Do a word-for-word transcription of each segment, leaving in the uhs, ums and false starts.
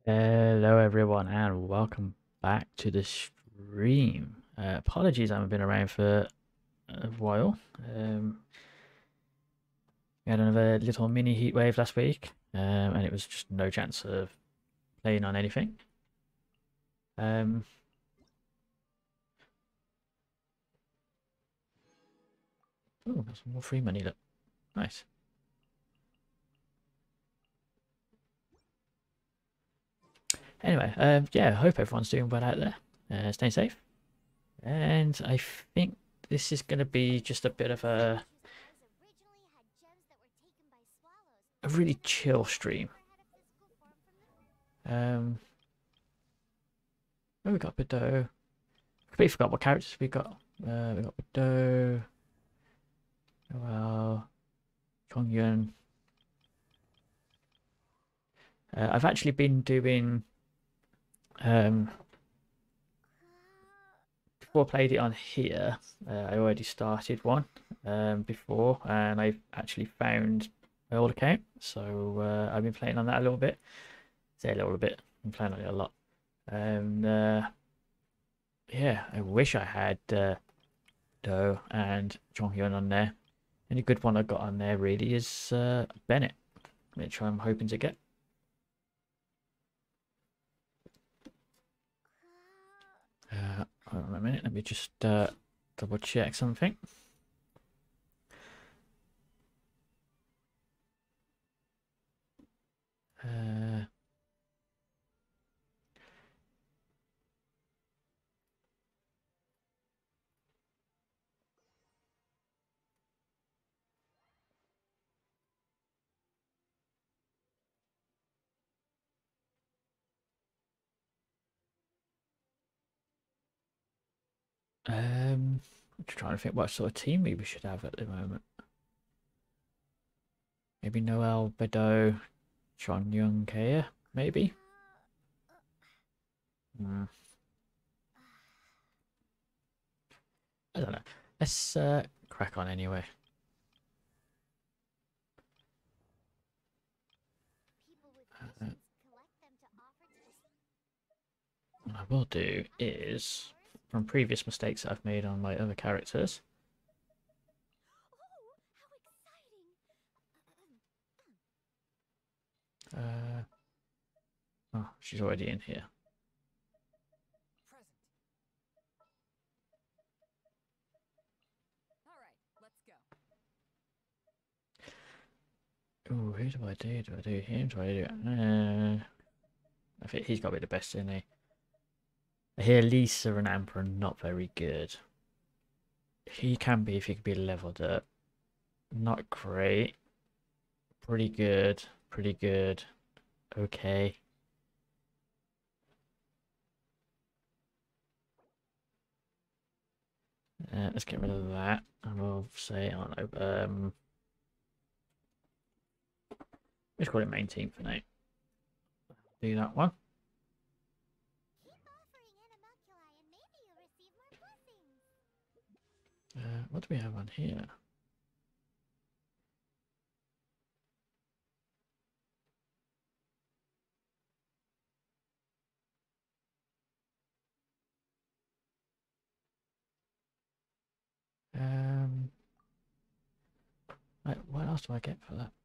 Hello everyone and welcome back to the stream. Uh, apologies I haven't been around for a while. Um, we had another little mini heat wave last week, um, and it was just no chance of playing on anything. Um, oh, there's some more free money, look. Nice. Anyway, um, yeah, I hope everyone's doing well out there. Uh, staying safe. And I think this is going to be just a bit of a, a really chill stream. Um, oh, we got Bido. Completely forgot what characters we got. Uh, we got Bido. Well, Chongyun. Uh, I've actually been doing. Um, before I played it on here, uh, I already started one um, before, and I actually found my old account. So uh, I've been playing on that a little bit. Say a little bit. I'm playing on it a lot. And uh, yeah, I wish I had uh, Do and Chonghyun on there. Any good one I got on there really is uh, Bennett, which I'm hoping to get. Uh, hold on a minute, let me just uh, double check something. Uh, um, I'm just trying to think what sort of team we should have at the moment. Maybe Noel, Bedo, Chon Young Kea, maybe? Hmm. I don't know. Let's uh, crack on anyway. Uh, what I will do is, from previous mistakes I've made on my other characters, uh, oh, she's already in here. Oh, who do I do? Do I do him? Do I do? Uh, I think he's got to be the best, isn't he? I hear Lisa and Amber are not very good. He can be if he could be leveled up. Not great. Pretty good. Pretty good. Okay. Uh, let's get rid of that. And we'll say, I don't know, um, let's call it main team for now. Do that one. Uh, what do we have on here? Um, right, what else do I get for that?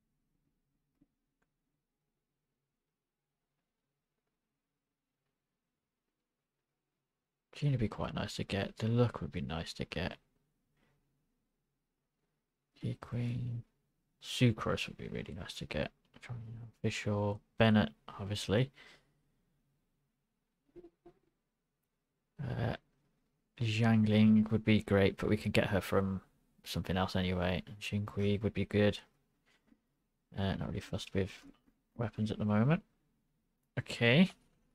Genie would be quite nice to get. The look would be nice to get. Key Queen. Sucrose would be really nice to get. Official. Bennett, obviously. Uh, Zhangling would be great, but we can get her from something else anyway. Xingqi would be good. Uh, not really fussed with weapons at the moment. Okay.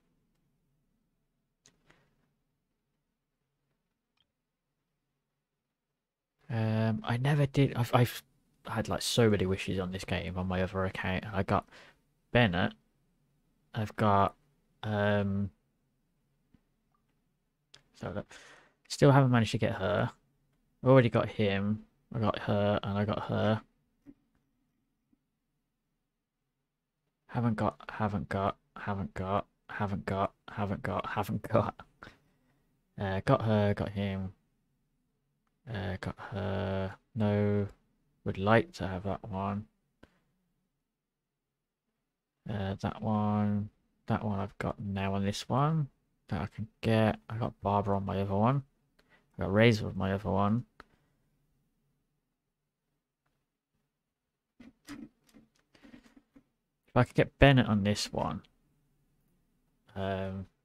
Um, I never did. I've, I've had like so many wishes on this game on my other account. I got Bennett. I've got um. So look, still haven't managed to get her. Already got him. I got her, and I got her. Haven't got. Haven't got. haven't got, haven't got, haven't got, haven't got. Uh, got her, got him, uh, got her. No, would like to have that one. Uh, that one, that one I've got now on this one that I can get. I got Barbara on my other one. I got Razor on my other one. If I could get Bennett on this one, um,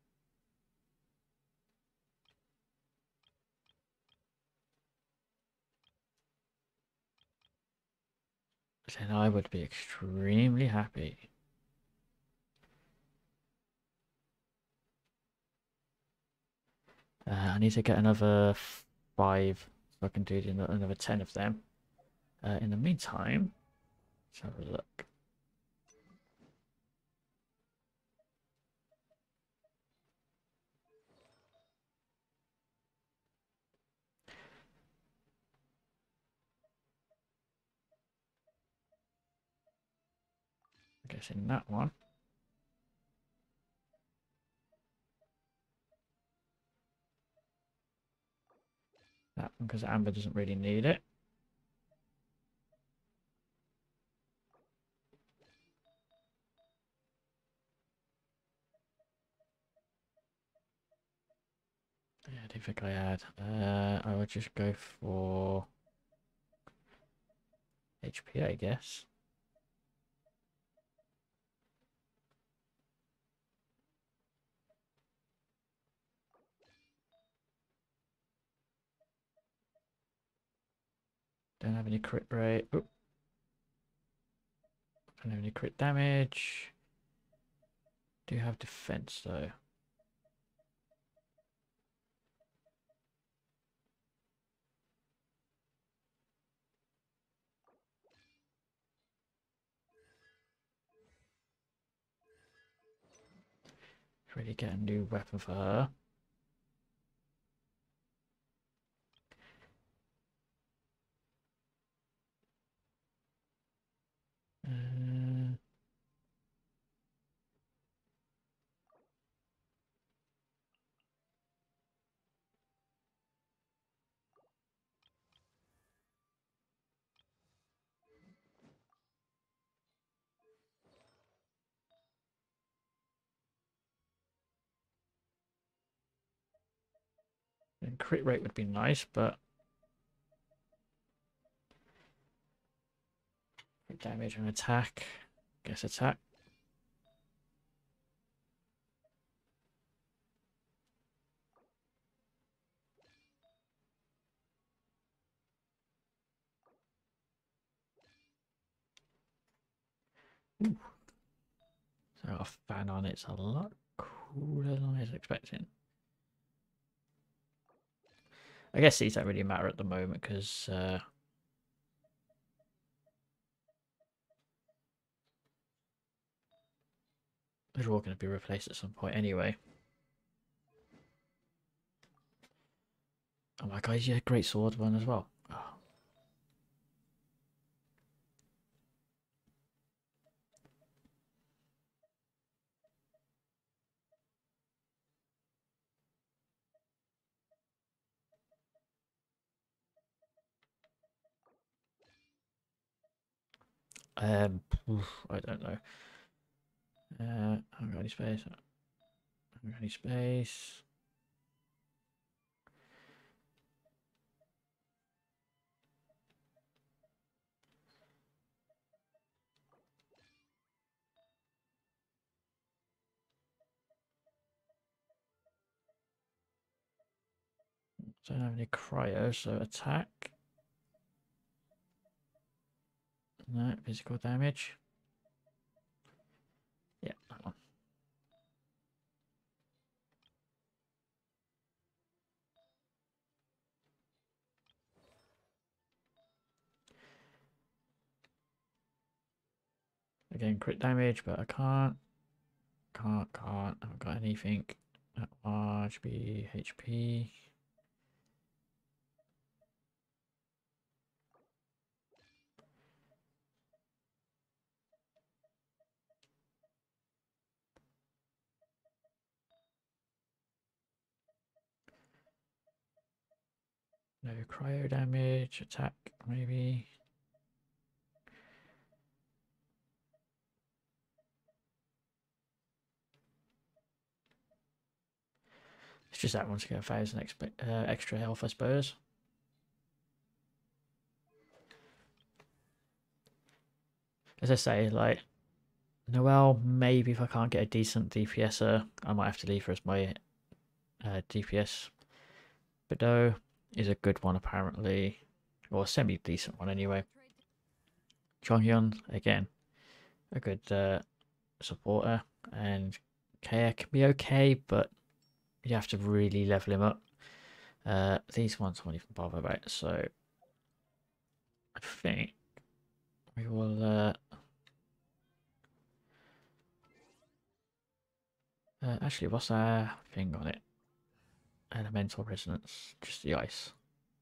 then I would be extremely happy. Uh, I need to get another five so I can do another ten of them. Uh, in the meantime, let's have a look. I guess in that one. That one, because Amber doesn't really need it. Yeah, I don't think I had. Uh, I would just go for H P, I guess. Don't have any crit rate. Oop. Don't have any crit damage. Do have defense though. Really get a new weapon for her. Uh, and crit rate would be nice, but crit damage and attack. Guess attack. Ooh. So a fan on it's a lot cooler than I was expecting. I guess these don't really matter at the moment because uh, they're all going to be replaced at some point anyway. Oh my god, he's a great sword one as well. Oh. Um, I don't know. Uh, I haven't got any space. I haven't got any space. Don't have any cryo, so attack. No, physical damage. Yeah, that one. Again, crit damage, but I can't. Can't, can't. I haven't got anything. That large be H P. No cryo damage, attack, maybe. It's just that one's get a thousand uh, extra health, I suppose. As I say, like, Noelle, maybe if I can't get a decent DPSer, I might have to leave her as my uh, D P S. Bedeau is a good one, apparently. Or a semi-decent one, anyway. Chonghyun, again, a good uh, supporter. And Kaya can be okay, but you have to really level him up. Uh, these ones I won't even bother about, so I think we will... Uh, uh, actually, what's our thing on it? Elemental resonance, just the ice.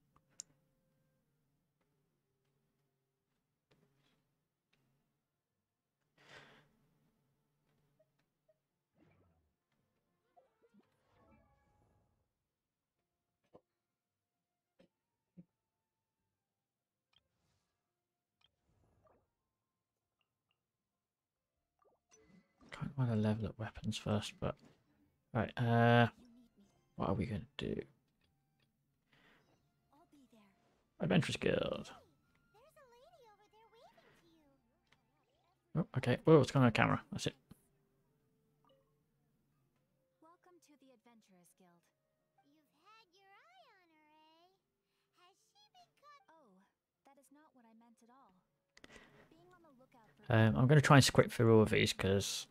Kind of want to level up weapons first, but right. Uh, what are we going to do? Adventurers Guild. Oh, okay. Whoa, it's going on a camera. That's it. Welcome to the Adventurers Guild. You've had your eye on her, eh? Has she been cut? Oh, that is not what I meant at all. Being on the lookout for Um, I'm going to try and script through all of these because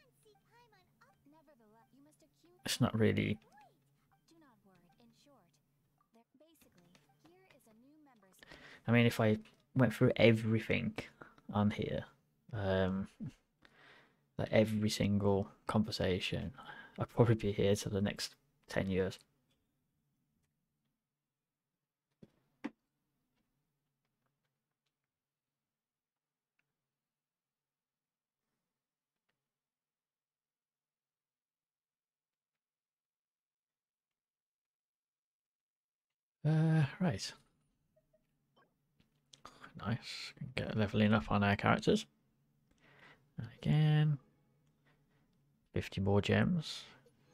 it's not really. Do not worry. In short, there basically here is a new member's. I mean, if I went through everything on here, um, like every single conversation, I'd probably be here till the next ten years. Uh, right. Nice. Get leveling up on our characters. Again. fifty more gems.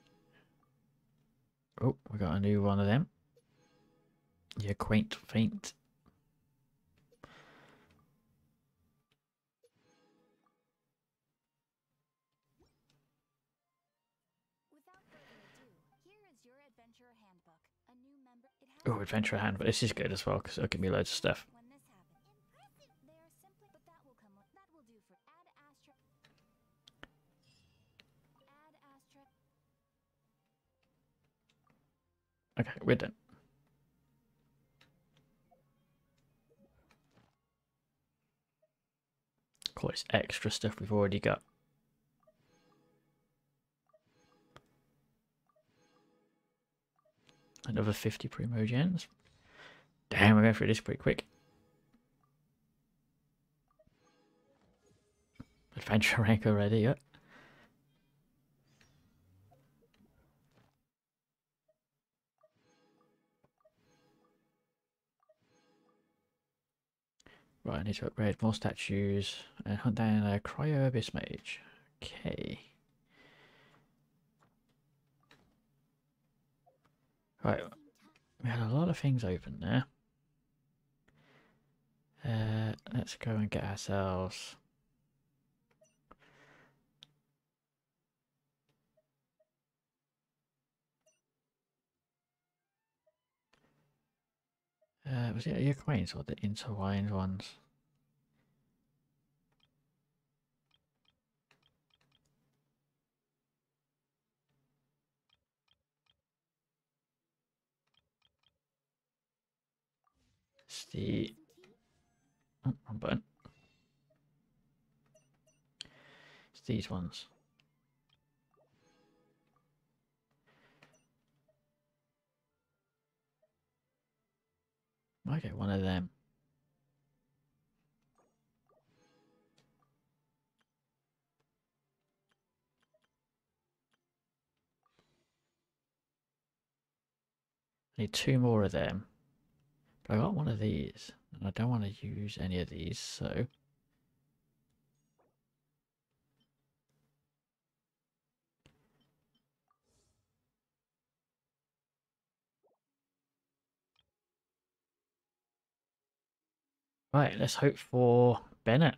Oh, we got a new one of them. Yeah, quaint faint. Without further ado, here is your adventurer handbook. A new member. It has Oh, adventure handbook. This is good as well because it'll give me loads of stuff. when this happened. Impressive. They are simply, but that will come. That will do for add astra. Add astra. Okay, we're done. Of course, extra stuff we've already got. Another fifty primogens. Damn, we're going through this pretty quick. Adventure rank already, yeah. Right, I need to upgrade more statues and hunt down a cryo abyss mage. Okay. Right, we had a lot of things open there. Uh, let's go and get ourselves. Uh, was it your coins or the intertwined ones? It's the oh, wrong button. It's these ones. Might get one of them. I need two more of them. But I got one of these, and I don't want to use any of these, so... Right, let's hope for Bennett.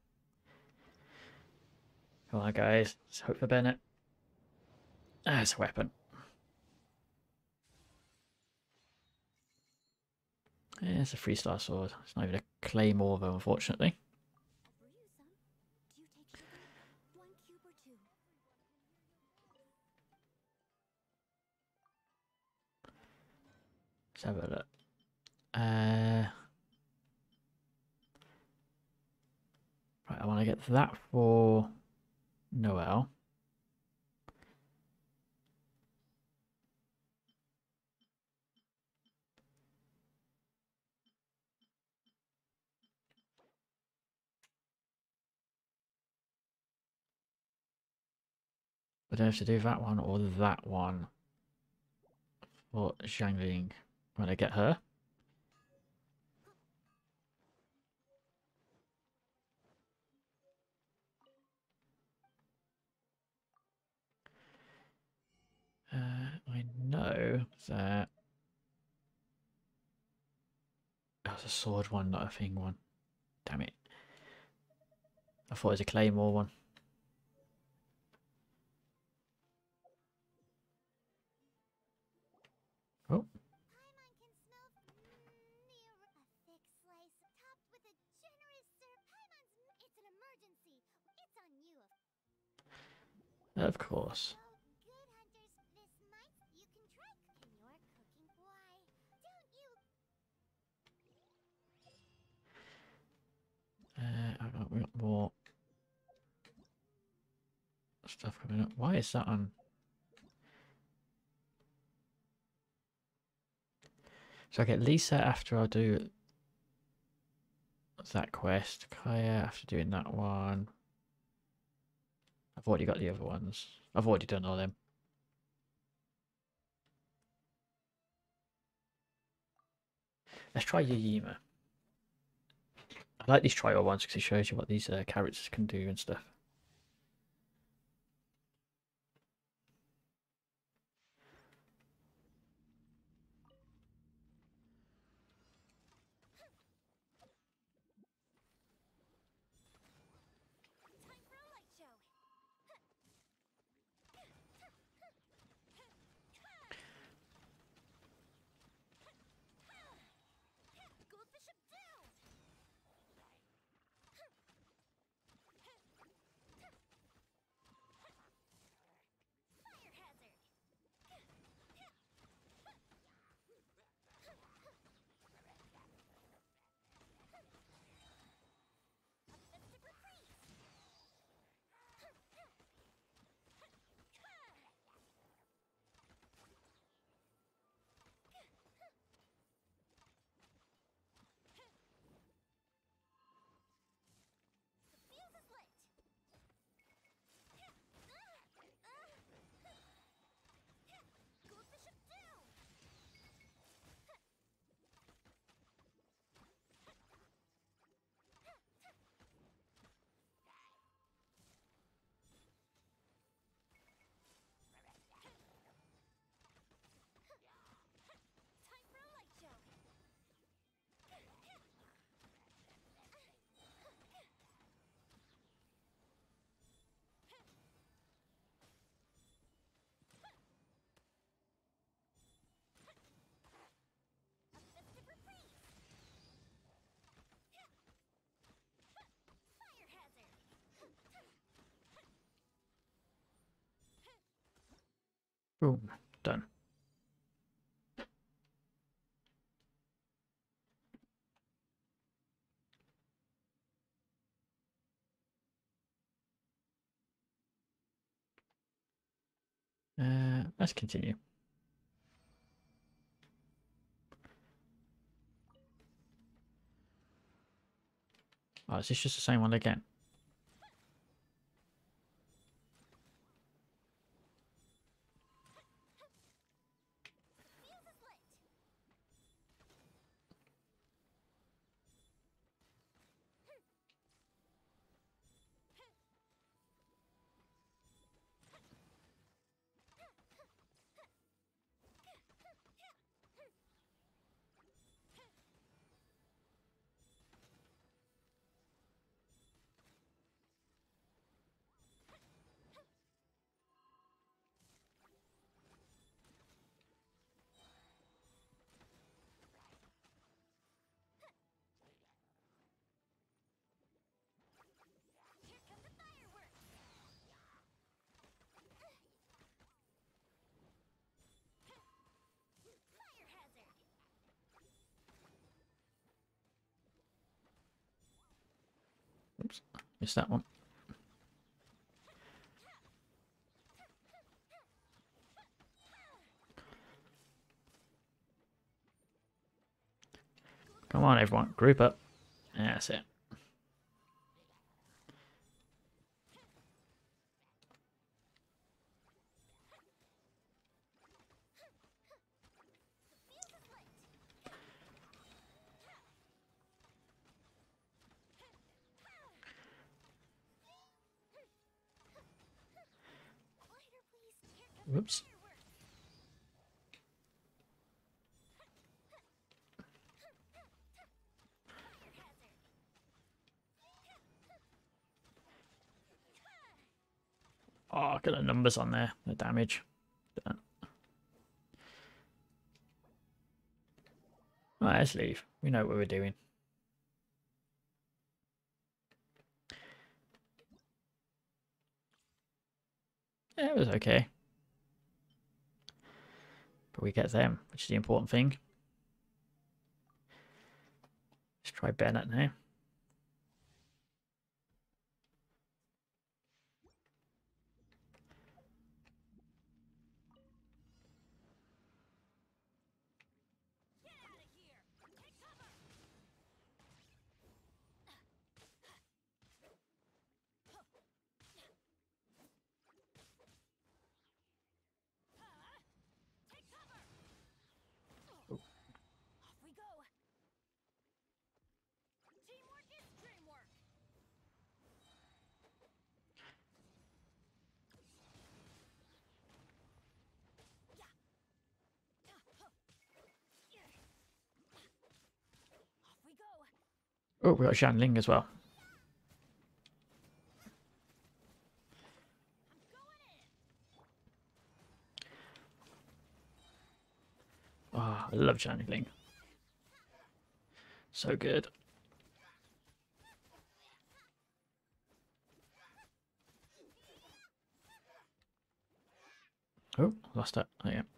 Come on, guys. Let's hope for Bennett. Ah, it's a weapon. Yeah, it's a three-star sword. It's not even a claymore, though, unfortunately. Brew you some? Do you take sugar? One cube or two? Let's have a look. Uh, right, I want to get that for Noel. I don't have to do that one or that one for Zhangling when I get her. Uh, I know that... Oh, it's a sword one, not a thing one. Damn it. I thought it was a claymore one. Oh. Paimon can smell mm, the ar- a thick slice topped with a generous syrup. Paimon's m- it's an emergency. It's on you. Of course. So good hunters, this might you can try cooking your cooking. Why don't you? Uh, I've got, we got more stuff coming up. Why is that on? So I get Lisa after I do that quest. Kaya after doing that one. I've already got the other ones. I've already done all them. Let's try Yayima. I like these trial ones because it shows you what these uh, characters can do and stuff. Time for a light show. Goldfish up down. Fire hazard. A festive reprise. The fuse is lit. Goldfish up down. Time for a light show. A festive reprise. Fire hazard. Boom. Done. Uh, let's continue. Oh, is this just the same one again? The fuse is lit. Oops, missed that one. Come on, everyone, group up. That's it. Whoops. Oh, got the numbers on there, the damage. Done. Right, let's leave. We know what we're doing. Yeah, it was okay. But we get them, which is the important thing. Let's try Bennett now. Oh, we got Shanling as well. Oh, I love Shanling. So good. Oh, lost it. Oh, yeah.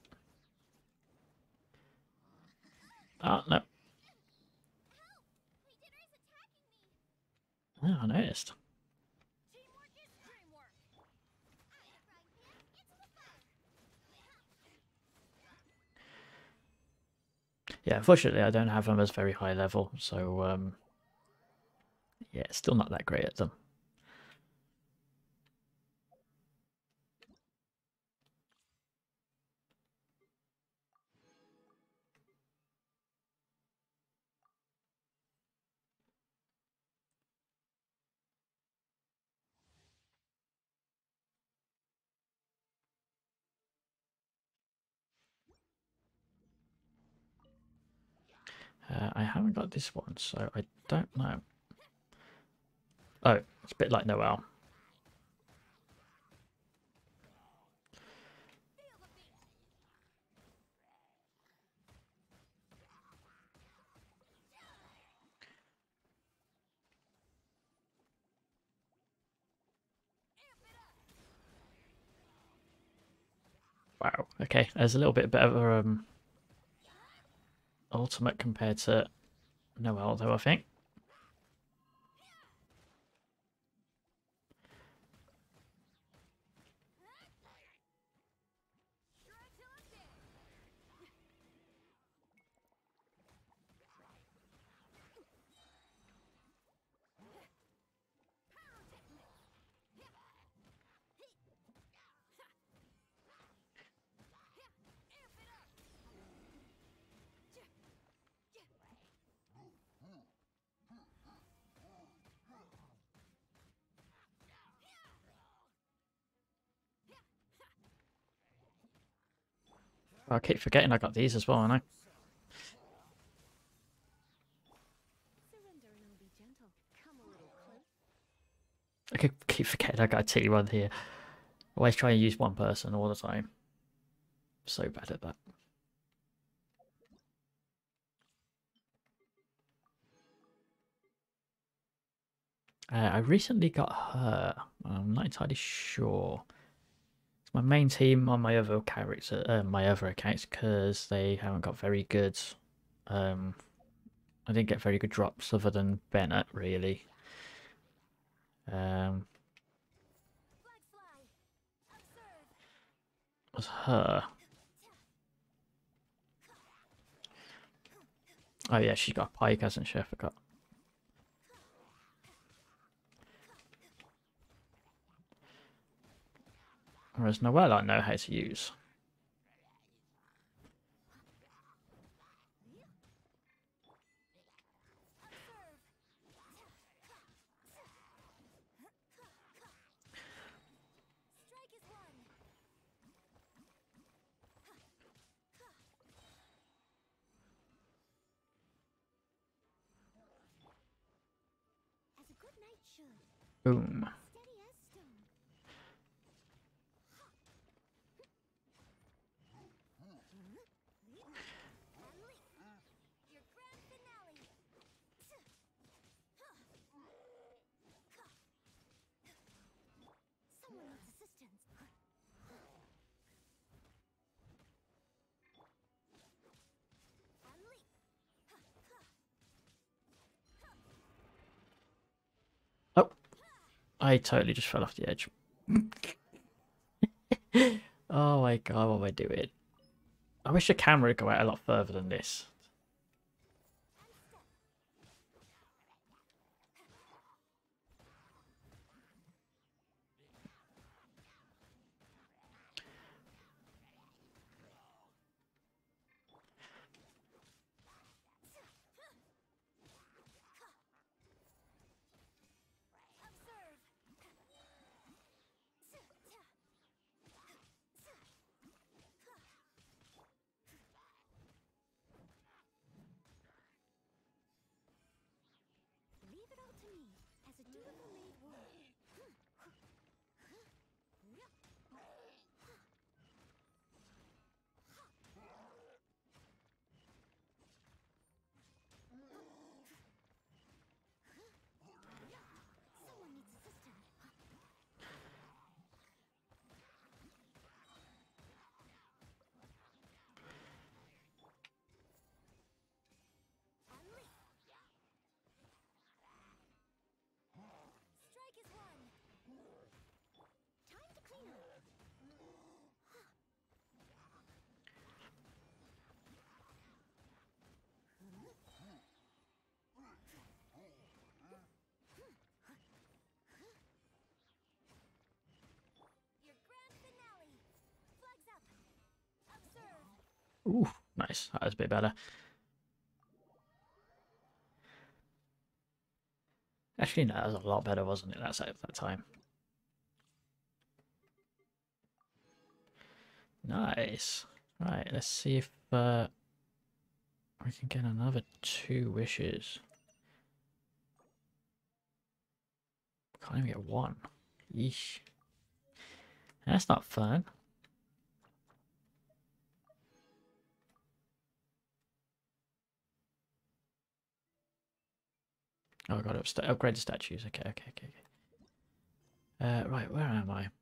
Oh, no. Oh, I noticed. Yeah, unfortunately, I don't have them as very high level, so um, yeah, still not that great at them. Uh, I haven't got this one, so I don't know. Oh, it's a bit like Noel. Wow. Okay, there's a little bit better um, ultimate compared to Noel, though, I think. I keep forgetting I got these as well, aren't I? I keep, keep forgetting I got a T one here. Always try and use one person all the time. So bad at that. Uh, I recently got her. I'm not entirely sure. It's my main team on my other character, uh, my other accounts, because they haven't got very good. Um, I didn't get very good drops other than Bennett, really. Um, Flags fly. Observe. was her. Oh yeah, she's got a pike, hasn't she? I forgot. Whereas Noelle I know how to use. Strike is one. As a good knight should. Boom. Steady as stone. And leap. Your grand finale. Someone needs assistance. And leap. Oh, I totally just fell off the edge. Oh my god, what am I doing? I wish the camera would go out a lot further than this. Observe. Leave it all to me, as a dutiful maid would. Someone needs assistance. And leap. Strike is one. Time to clean up. Your grand finale. Flags up. Observe. Ooh, nice. That was a bit better. Actually, no, that was a lot better, wasn't it? That's at that time. Nice. Right, let's see if uh, we can get another two wishes. Can't even get one. Yeesh. That's not fun. Oh, I got to upgrade the statues. Okay, okay, okay, okay. Uh, right, where am I?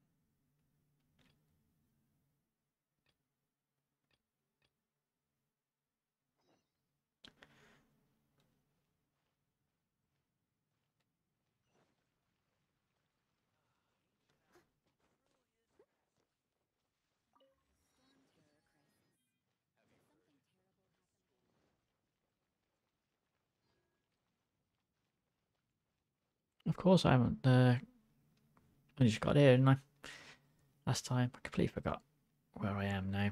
Of course I haven't. Uh, I just got here, didn't I? Last time. I completely forgot where I am now.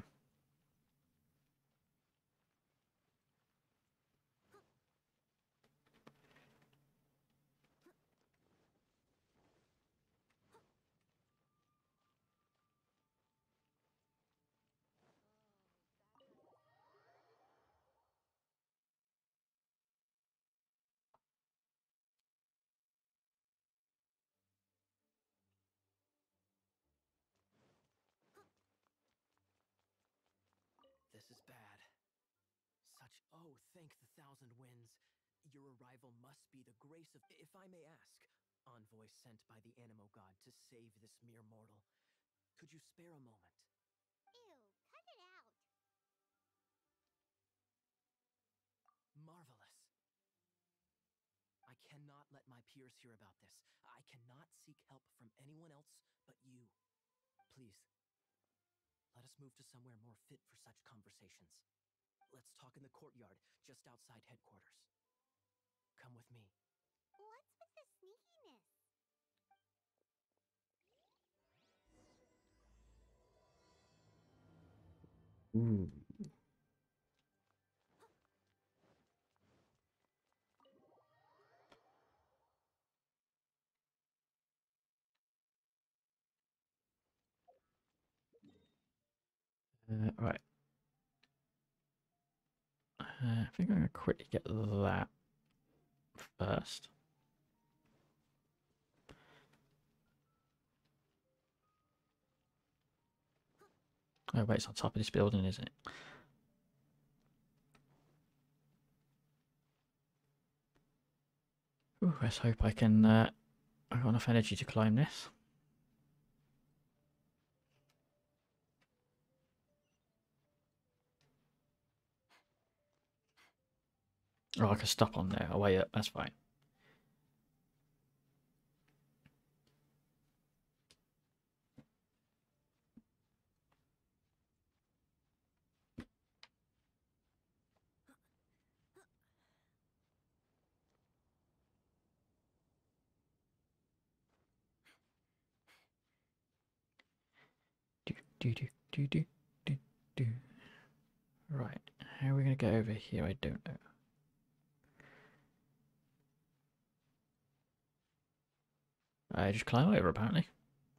This is bad. Such, oh, thank the thousand winds. Your arrival must be the grace of, if I may ask, envoy sent by the Animo God to save this mere mortal. Could you spare a moment? Ew, cut it out. Marvelous. I cannot let my peers hear about this. I cannot seek help from anyone else but you. Please, let us move to somewhere more fit for such conversations. Let's talk in the courtyard just outside headquarters. Come with me. What's with the sneakiness? Ooh. Uh, right. Uh, I think I'm going to quickly get that first. Oh, wait, it's on top of this building, isn't it? Ooh, let's hope I can. Uh, I've got enough energy to climb this. Oh, I can stop on there. Oh, wait, that's fine. Do, do, do, do, do, do, do. Right, how are we going to get over here? I don't know. I just climb over, apparently.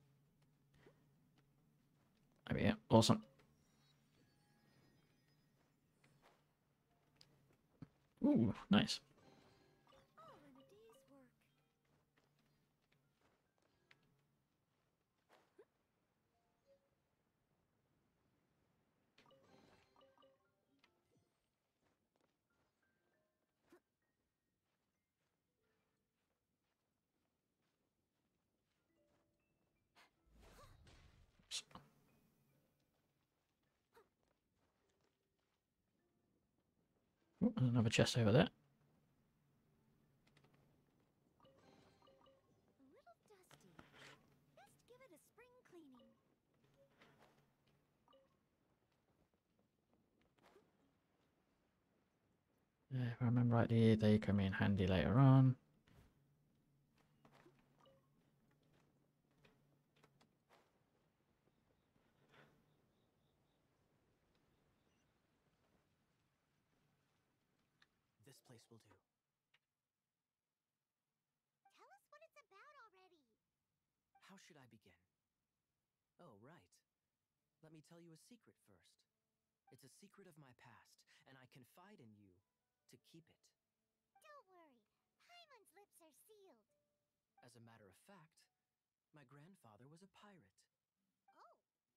Oh, yeah, awesome. Ooh, nice. All in a day's work. Ooh, there's another chest over there. A little dusty. Best give it a spring cleaning. Yeah, if I remember rightly, they come in handy later on. This place will do. Tell us what it's about already. How should I begin? Oh, right. Let me tell you a secret first. It's a secret of my past, and I confide in you to keep it. Don't worry. Paimon's lips are sealed. As a matter of fact, my grandfather was a pirate. Oh,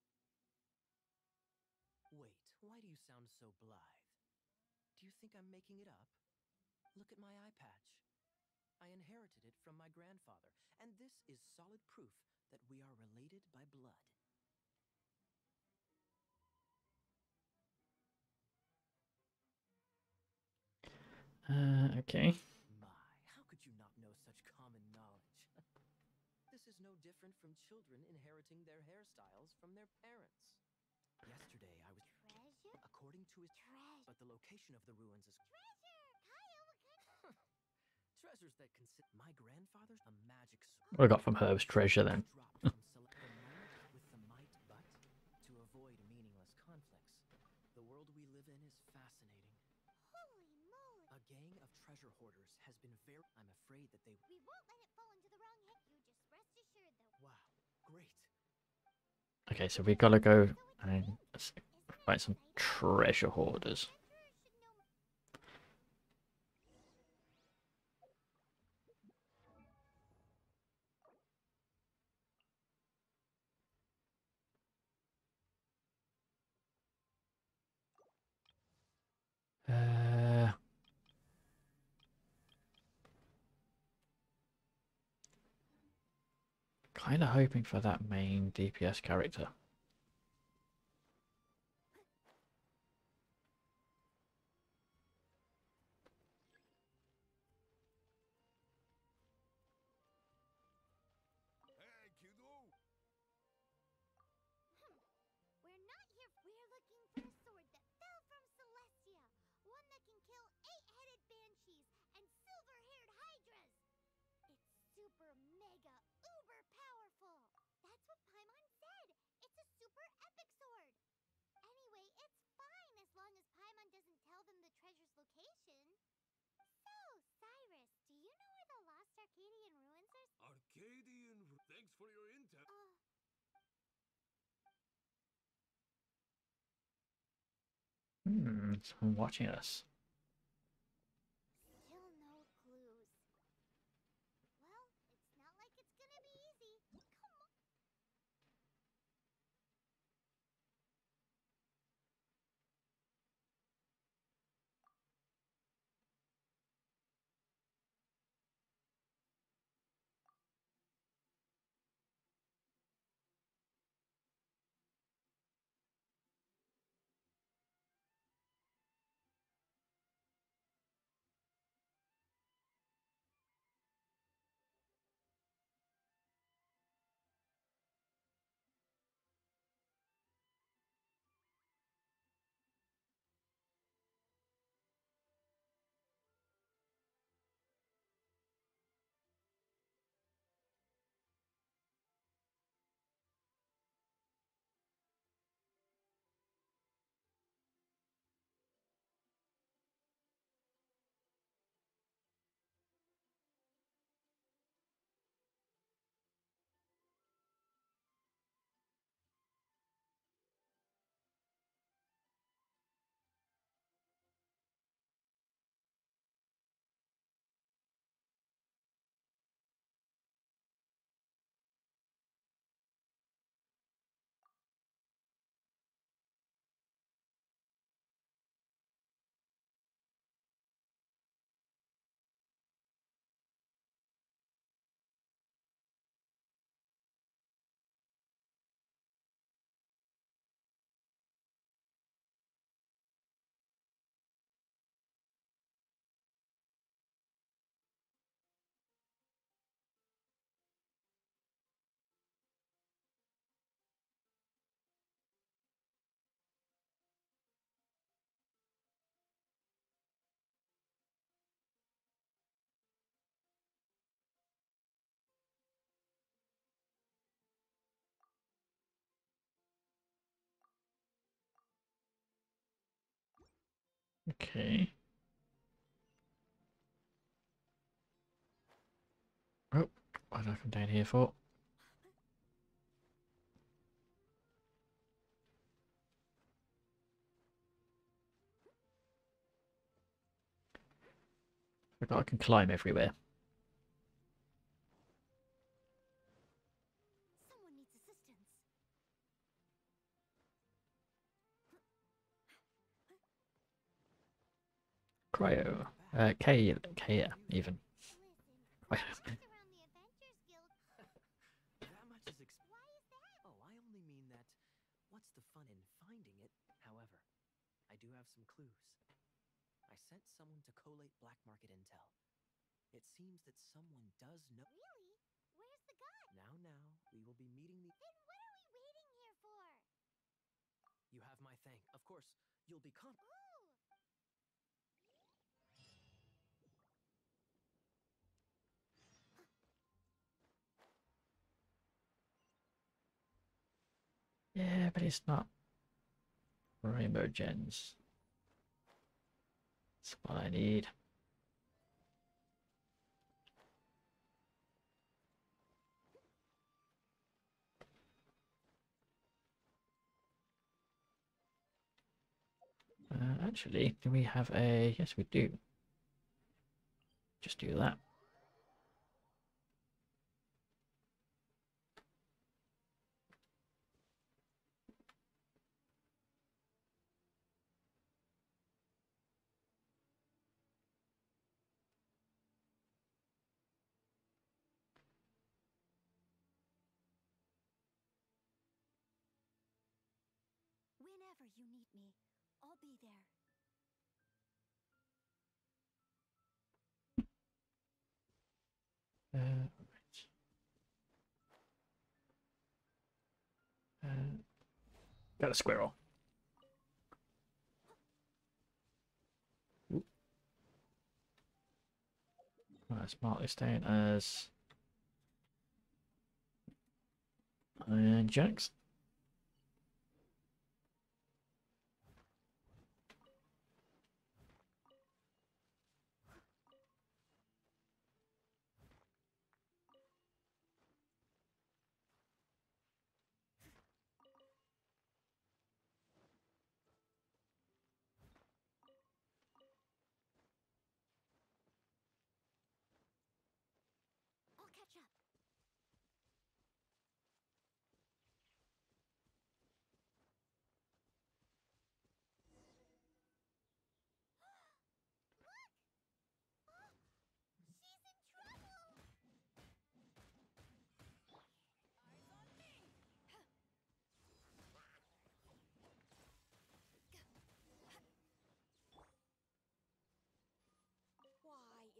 Wait, why do you sound so blithe? Do you think I'm making it up? Look at my eye patch. I inherited it from my grandfather, and this is solid proof that we are related by blood. Uh, okay. My, how could you not know such common knowledge? This is no different from children inheriting their hairstyles from their parents. Yesterday I was... treasure? According to his... Treasure. But the location of the ruins is... Treasure! Kyle, what kind Treasures that consist... My grandfather's a magic sword. What I got from Herb's treasure then. Dropped from select the moment with the might, but to avoid meaningless conflicts. The world we live in is fascinating. Holy moly! A gang of treasure hoarders has been very... I'm afraid that they... We won't let it fall into the wrong hand. You just rest assured, though. Wow, great. Okay, so we gotta go So it's and pink. let's Isn't it find some exciting? treasure hoarders. Adventurers should know. Uh, kind of hoping for that main D P S character. for your intel. Uh, Hmm, someone watching us. still no clues. Well, it's not like it's gonna be easy. Come on. Okay. Oh, what did I come down here for? Forgot I can climb everywhere. Someone needs assistance. Cryo. Uh, K, K, even. Listen, Cryo. friends around the Adventures Guild. That much is ex- Why is that? Oh, I only mean that. What's the fun in finding it? However, I do have some clues. I sent someone to collate black market intel. It seems that someone does know. Really? Where's the guy? Now, now, we will be meeting the. Then what are we waiting here for? You have my thank. Of course, you'll be comp. Ooh! Yeah, but it's not rainbow gens. That's what I need. Uh, actually, do we have a... Yes, we do. Just do that. Whenever you need me, I'll be there. Uh, right. Uh, got a squirrel. Oop. Let's mark this down as iron jacks.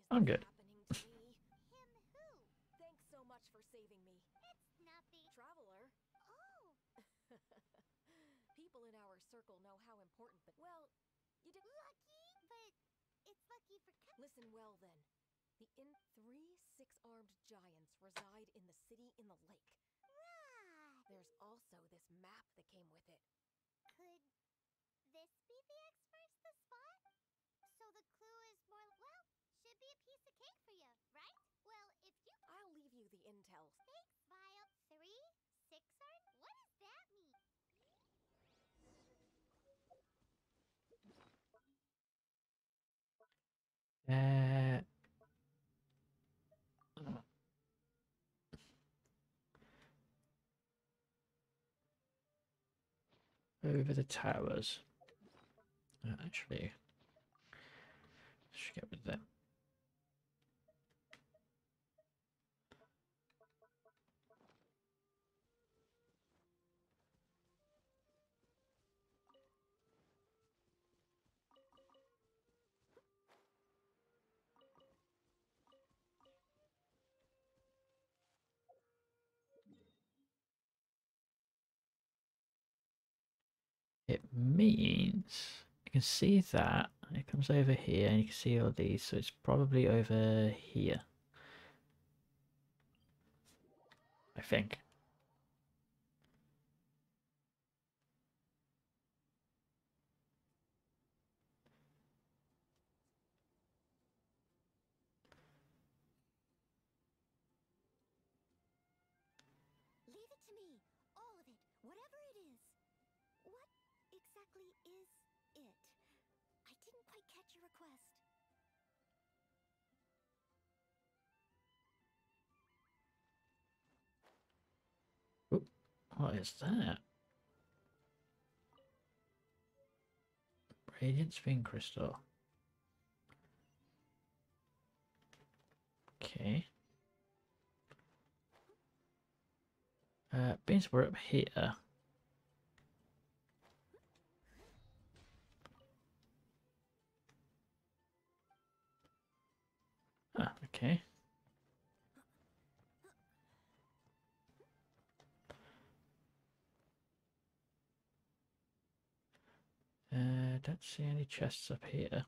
is I'm this good. happening to me? Him who? Thanks so much for saving me. It's nothing. Traveler. Oh, People in our circle know how important, but well, you did. lucky? But it's lucky for Ka- Listen well then. The in three six-armed giants reside in the city in the lake. Right. There's also this map that came with it. Could this be the X-First the spot? So the clue is more, well, should be a piece of cake for you, right? Well, if you I'll leave you the intel. thanks, Bio. Three, six are, what does that mean? Uh, over the towers. Uh, actually, should get rid of them. It means you can see that it comes over here, and you can see all these, so it's probably over here. I think. Leave it to me. All of it. Whatever it is. What exactly is it? I didn't quite catch your request. Oop, what is that? Radiant spin crystal. Okay. Uh, means we're up here. Ah, okay. Uh, don't see any chests up here.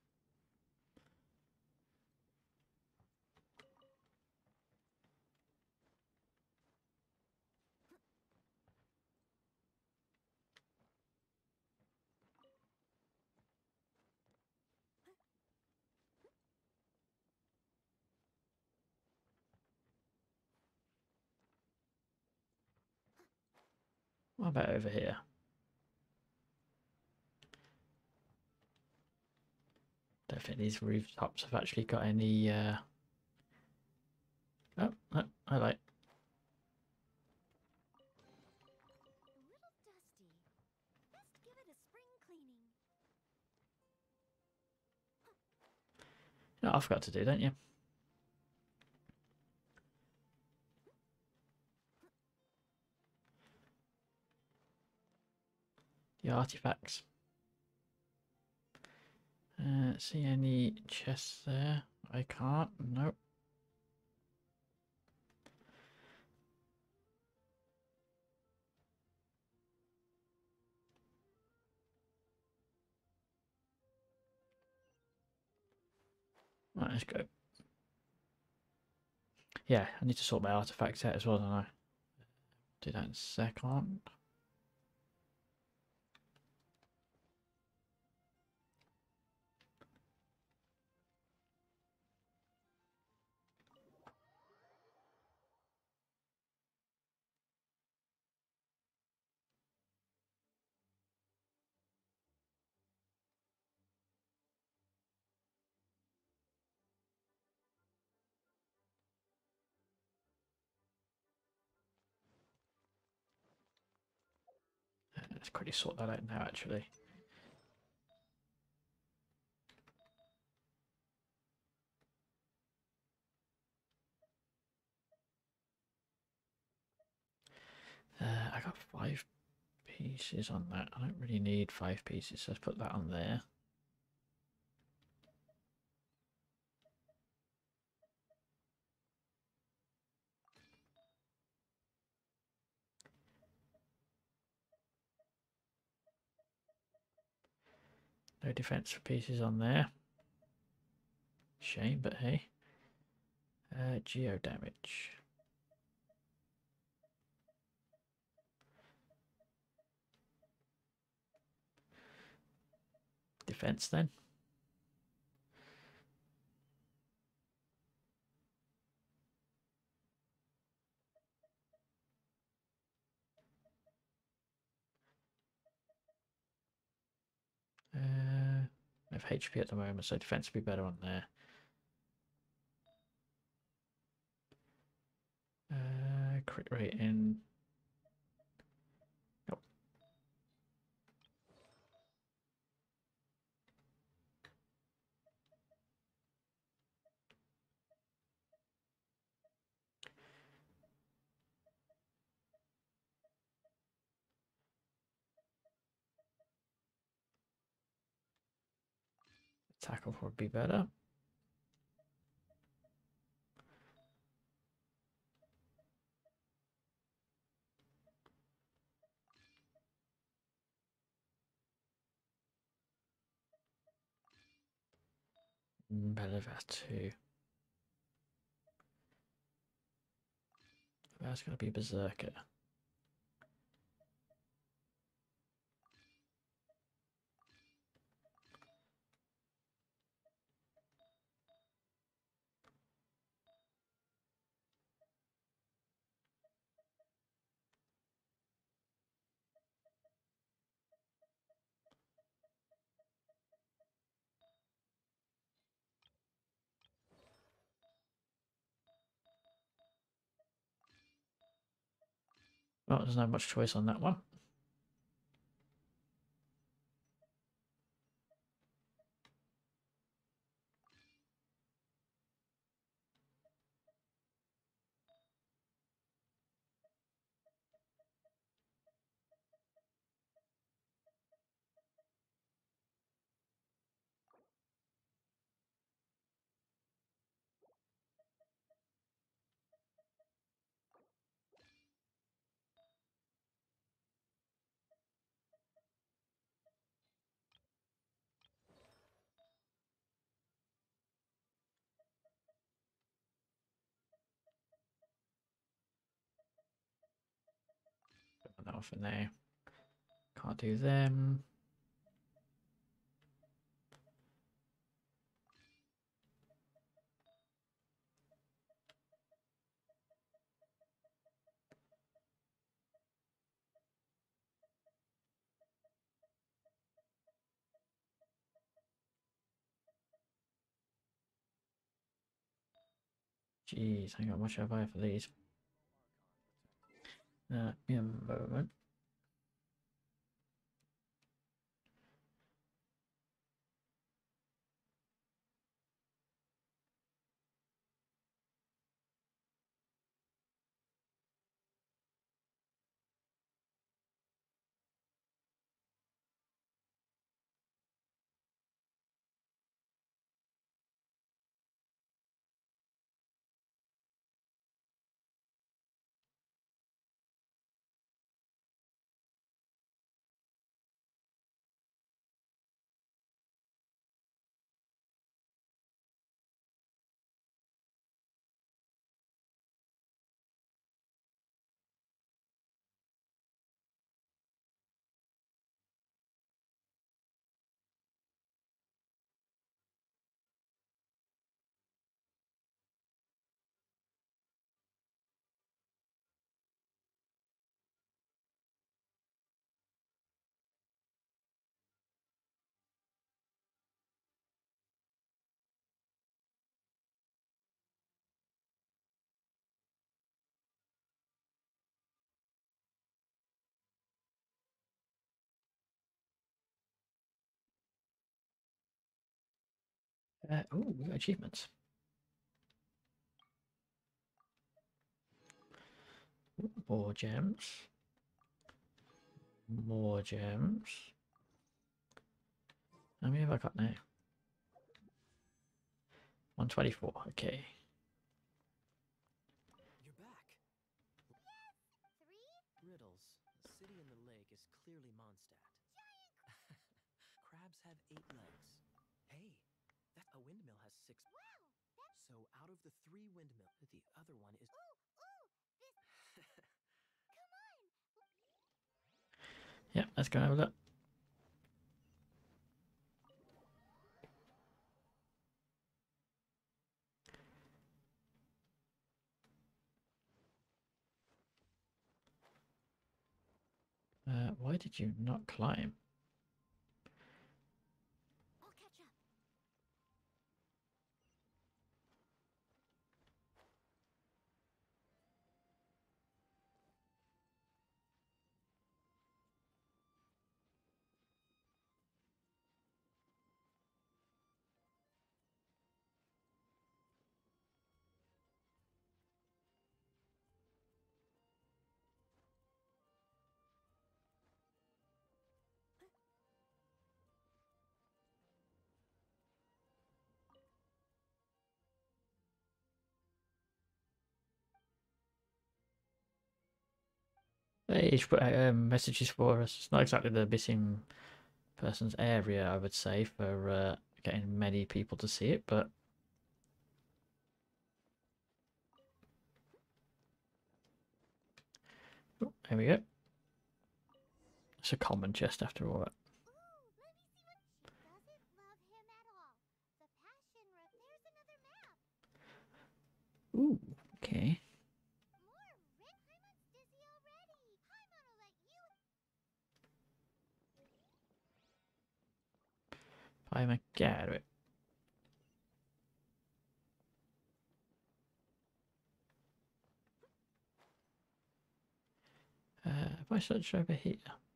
What about over here? Don't think these rooftops have actually got any. Uh... Oh, no, I like. A little dusty. Best give it a spring cleaning. No, I forgot to do, don't you? The artifacts. Uh, see any chests there? I can't. Nope. Right, let's go. Yeah, I need to sort my artifacts out as well, don't I? Do that in a second. Uh, Let's quickly sort that out now, actually. Uh, I got five pieces on that. I don't really need five pieces, so let's put that on there. No defense for pieces on there. Shame, but hey. Uh, geo damage. Defense then. Uh, I have H P at the moment, so defense would be better on there. Uh, crit rate in. Nope. Tackle would be better. Better that too. That's going to be Berserker. Well, there's not much choice on that one. Put that off in there. Can't do them. Jeez, I got much I buy for these. Uh, in a moment. Uh, oh, we got achievements. Ooh, more gems. More gems. How many have I got now? one twenty-four, okay. You're back. Three? Riddles. The city in the lake is clearly Mondstadt. Crabs have eight out of the three windmills. The other one is. Ooh, ooh, this. Come on. Yeah, let's go have a look. Uh, why did you not climb? I'll catch up. They each put out um, messages for us. It's not exactly the missing person's area, I would say, for uh, getting many people to see it, but oh, there we go. It's a common chest after all that. Ooh, let me see what. She doesn't love him at all. The passion. Re- There's another map. Ooh, okay. More Rick. Paimon's dizzy already. Paimon will let you. I'm a carrot. Uh, if I search over here.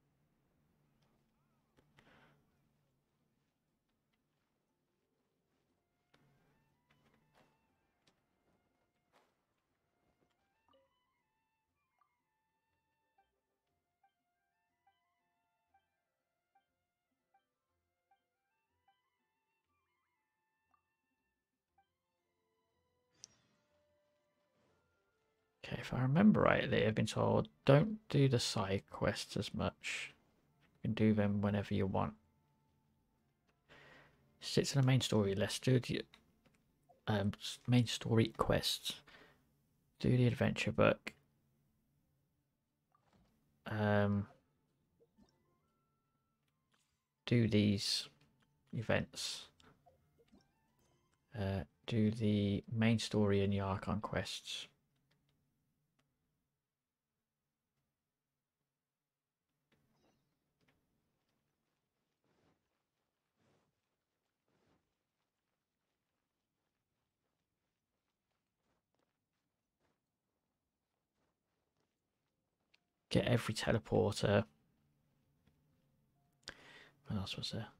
Okay, if I remember rightly, I've been told don't do the side quests as much. You can do them whenever you want. Stick to the main story. Let's do the um, main story quests. Do the adventure book. Um, do these events. Uh, do the main story and the Archon quests. Get every teleporter. What else was there?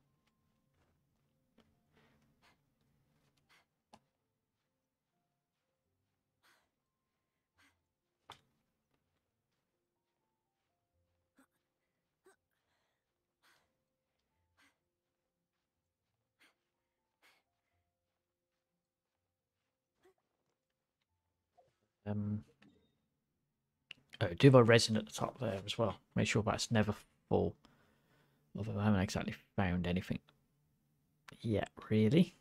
Um, oh, do the resin at the top there as well. Make sure that's never full. Although I haven't exactly found anything yet, really.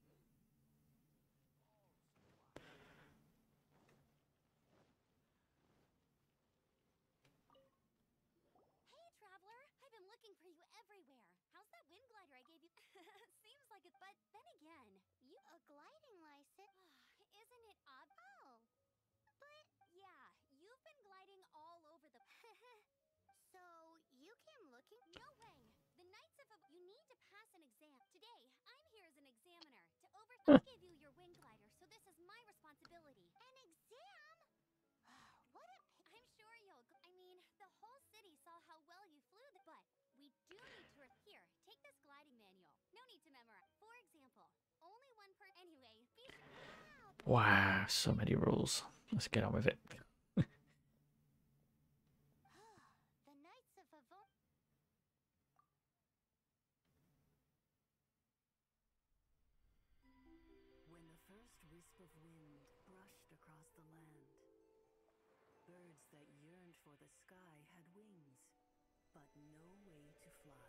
Hey, traveler. I've been looking for you everywhere. How's that wind glider I gave you? Seems like it, but then again, you a gliding license? Isn't it odd? Oh, but yeah, you've been gliding all over the. So you came looking? No way. The Knights of a. You need to pass an exam today. I'm here as an examiner to over. I gave you your wind glider, so this is my responsibility. An exam? What a. I'm sure you'll. I mean, the whole city saw how well you flew. The, but we do need to. Here, take this gliding manual. No need to memorize. For example, only one per. Anyway, be sure. Wow, so many rules. Let's get on with it. The Knights of Avon. When the first wisp of wind brushed across the land, birds that yearned for the sky had wings, but no way to fly.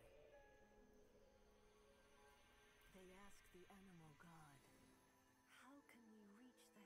They asked the animal god, "How can we reach the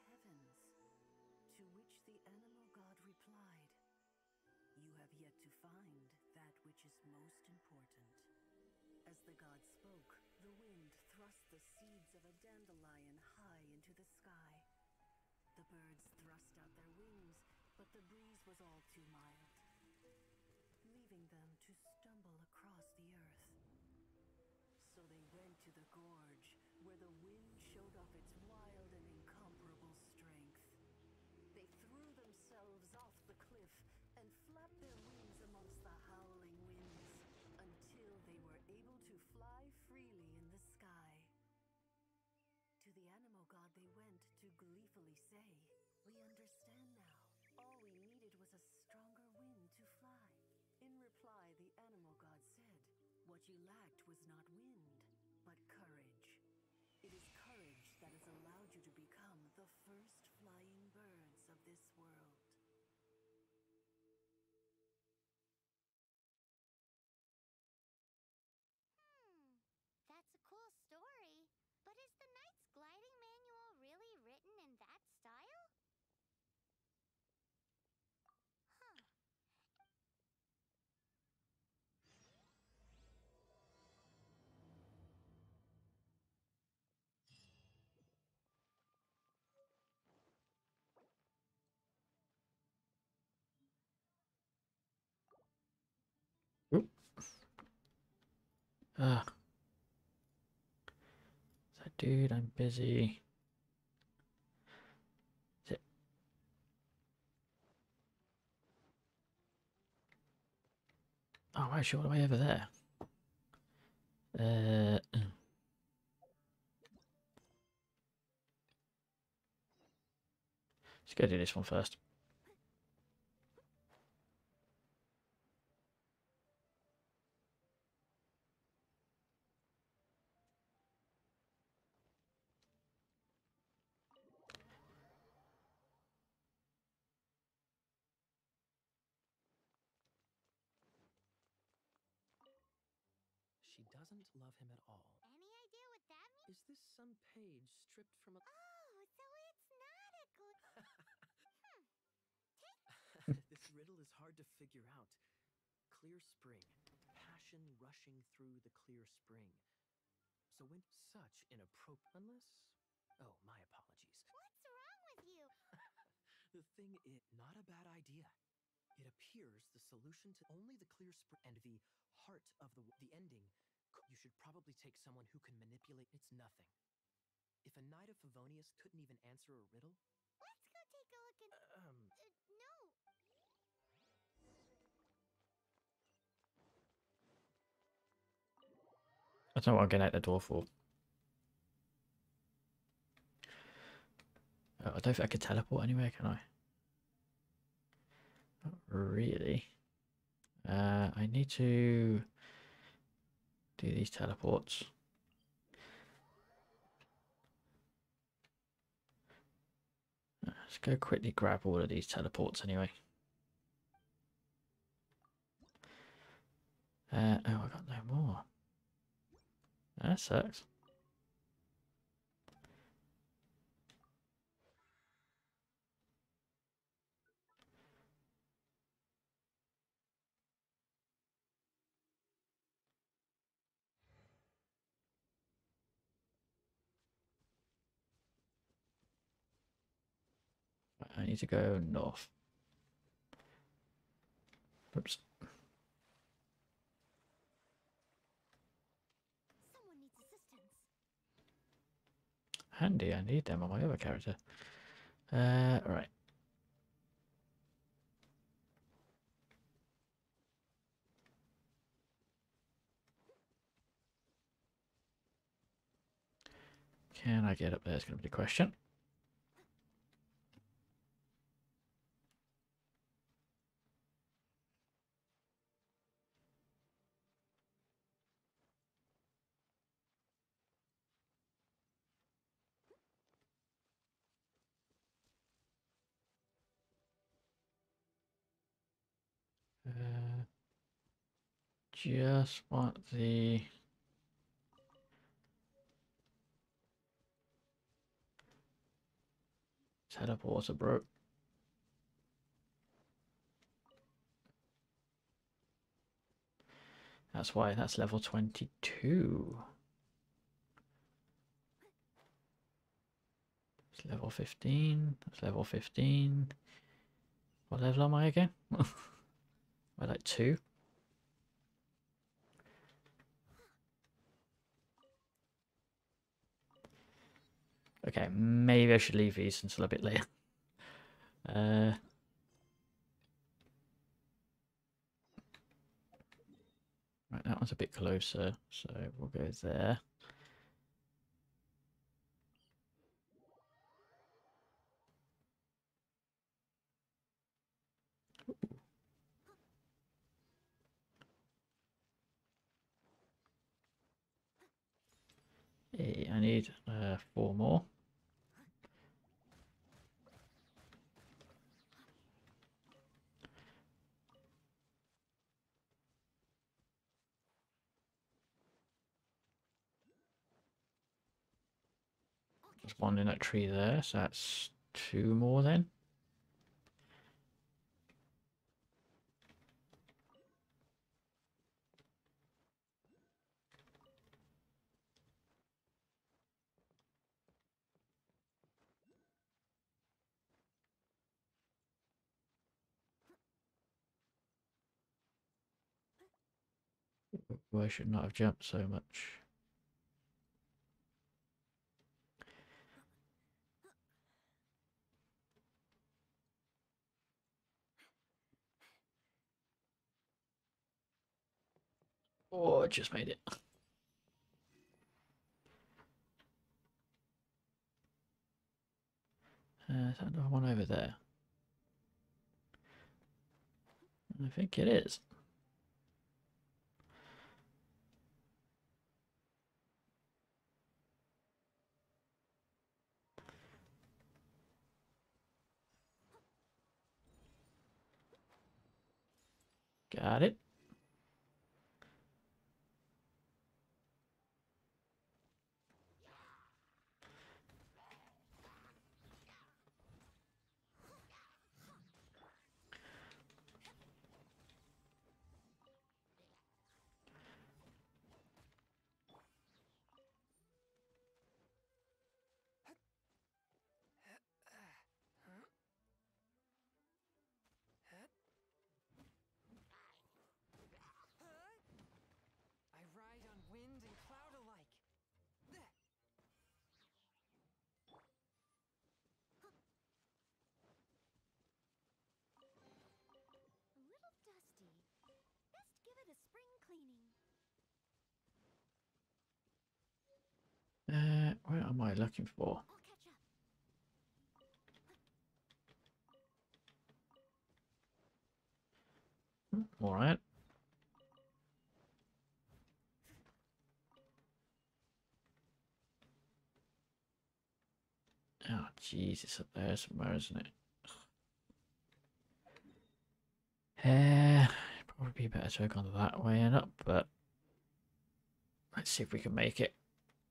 The animal god replied, "You have yet to find that which is most important." As the god spoke, the wind thrust the seeds of a dandelion high into the sky. The birds thrust out their wings, but the breeze was all too mild, leaving them to stumble across the earth. So they went to the gorge, where the wind showed off its wild and incomparable strength. They threw themselves off the cliff and flapped their wings amongst the howling winds until they were able to fly freely in the sky. To the animal god they went to gleefully say, "We understand now. All we needed was a stronger wind to fly." In reply, the animal god said, "What you lacked was not wind, but courage. It is courage that has allowed you to become the first flying birds of this world." Hmm, that's a cool story. But is the Knight's Gliding Manual really written in that style? Huh. Oop. Ah. So, dude, I'm busy. Is it? Oh, actually, all the way over there. Uh. Let's go do this one first. She doesn't love him at all. Any idea what that means? Is this some page stripped from a... Oh, so it's not a gl- Hmm. This riddle is hard to figure out. Clear spring. Passion rushing through the clear spring. So when such inappropriate... Unless... Oh, my apologies. What's wrong with you? The thing is not a bad idea. It appears the solution to only the clear spring and the heart of the the ending. You should probably take someone who can manipulate. It's nothing. If a knight of Favonius couldn't even answer a riddle, Let's go take a look at. um, Uh, no. I don't know what I'm getting out the door for. Oh, I don't think I could teleport anywhere, can I? Not really. Uh, I need to do these teleports. Let's go quickly grab all of these teleports anyway. Uh, oh, I got no more. That sucks. I need to go north. Oops. Someone needs assistance. Handy, I need them on my other character. Uh, right. Can I get up there? It's going to be the question. Uh, just want the teleporter broke. That's why that's level twenty-two. It's level fifteen. That's level fifteen. What level am I again? Am I like two? Okay, maybe I should leave these until a bit later. Uh, right, that one's a bit closer, so we'll go there. Hey, I need uh, four more. There's one in that tree there, so that's two more then. I should not have jumped so much. Oh, I just made it. Uh, is that another one over there? I think it is. Got it. I ride on wind and cloud alike. A little dusty. Best give it a spring cleaning. Uh, where am I looking for? I'll catch up. All right. Oh, jeez, it's up there somewhere, isn't it? Uh, probably be better to have gone that way and up, but let's see if we can make it.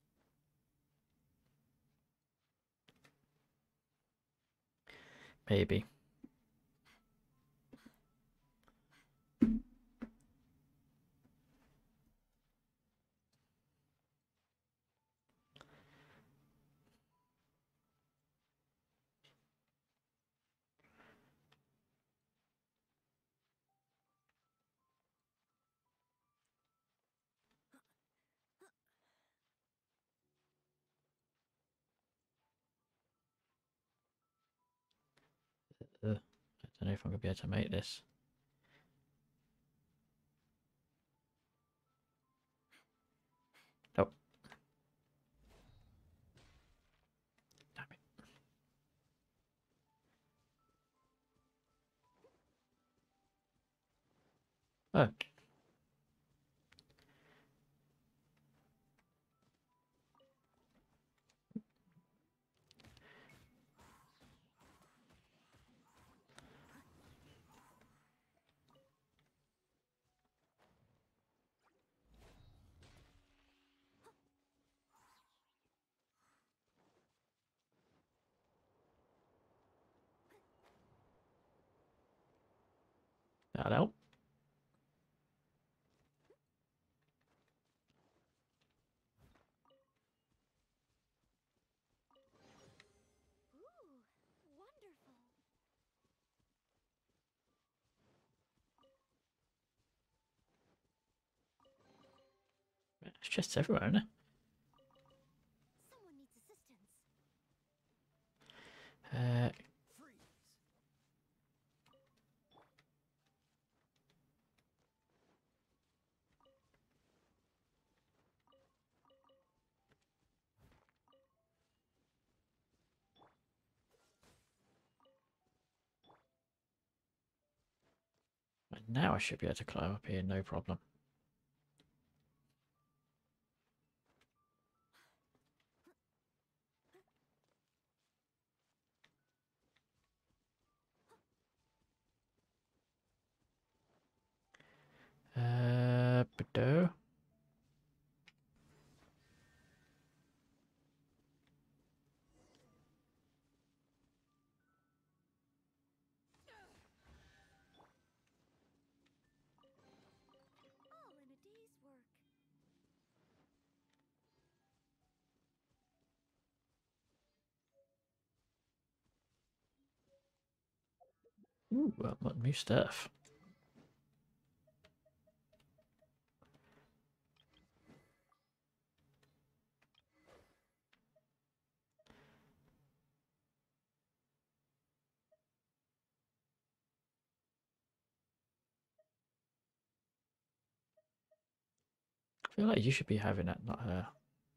Maybe. Uh, I don't know if I'm gonna be able to make this. Nope. Damn it. Oh. That'll help. There's chests everywhere, isn't there? Someone needs assistance. Uh, Freeze! and now I should be able to climb up here, no problem. Uh, Bado. All in a day's work. Ooh, well, what new stuff? I feel like you should be having that, not her.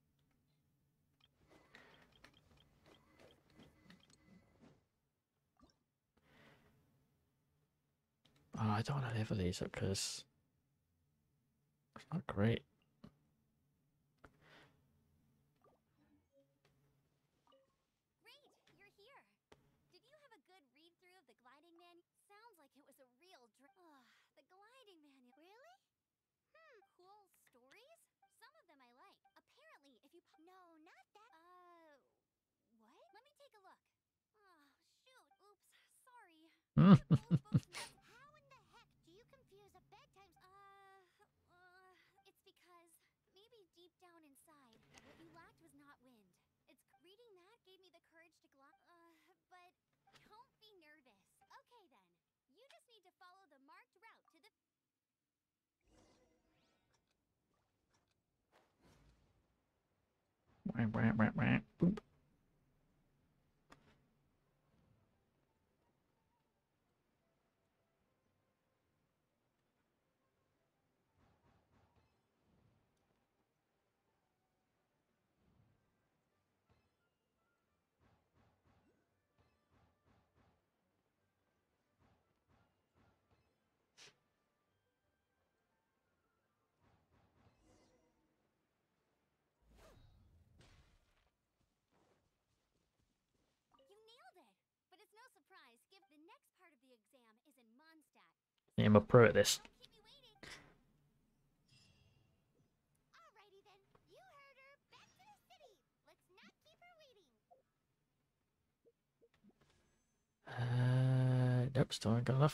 Oh, I don't want to level these up because it's not great. Great, you're here. Did you have a good read through of the gliding manual? Sounds like it was a real dr- Ugh, the gliding manual. Really? Hmm, cool stories? Some of them I like. Apparently, if you pu- No, not that. Uh, what? Let me take a look. Oh, shoot. Oops, sorry. Hmm. Old books nuts. How in the heck do you confuse a bedtime? Uh, uh, it's because maybe deep down inside, what you lacked was not wind. It's reading that gave me the courage to glide. Uh, but don't be nervous. Okay then, you just need to follow the marked route to the. Wah, wah, wah, wah. Boop. You nailed it. But it's no surprise. Give the next part of the exam is in Mondstadt. Yeah, I'm a pro at this. Don't keep me waiting. Alrighty then. You heard her. Back to the city. Let's not keep her waiting. Uh, nope, still ain't got enough.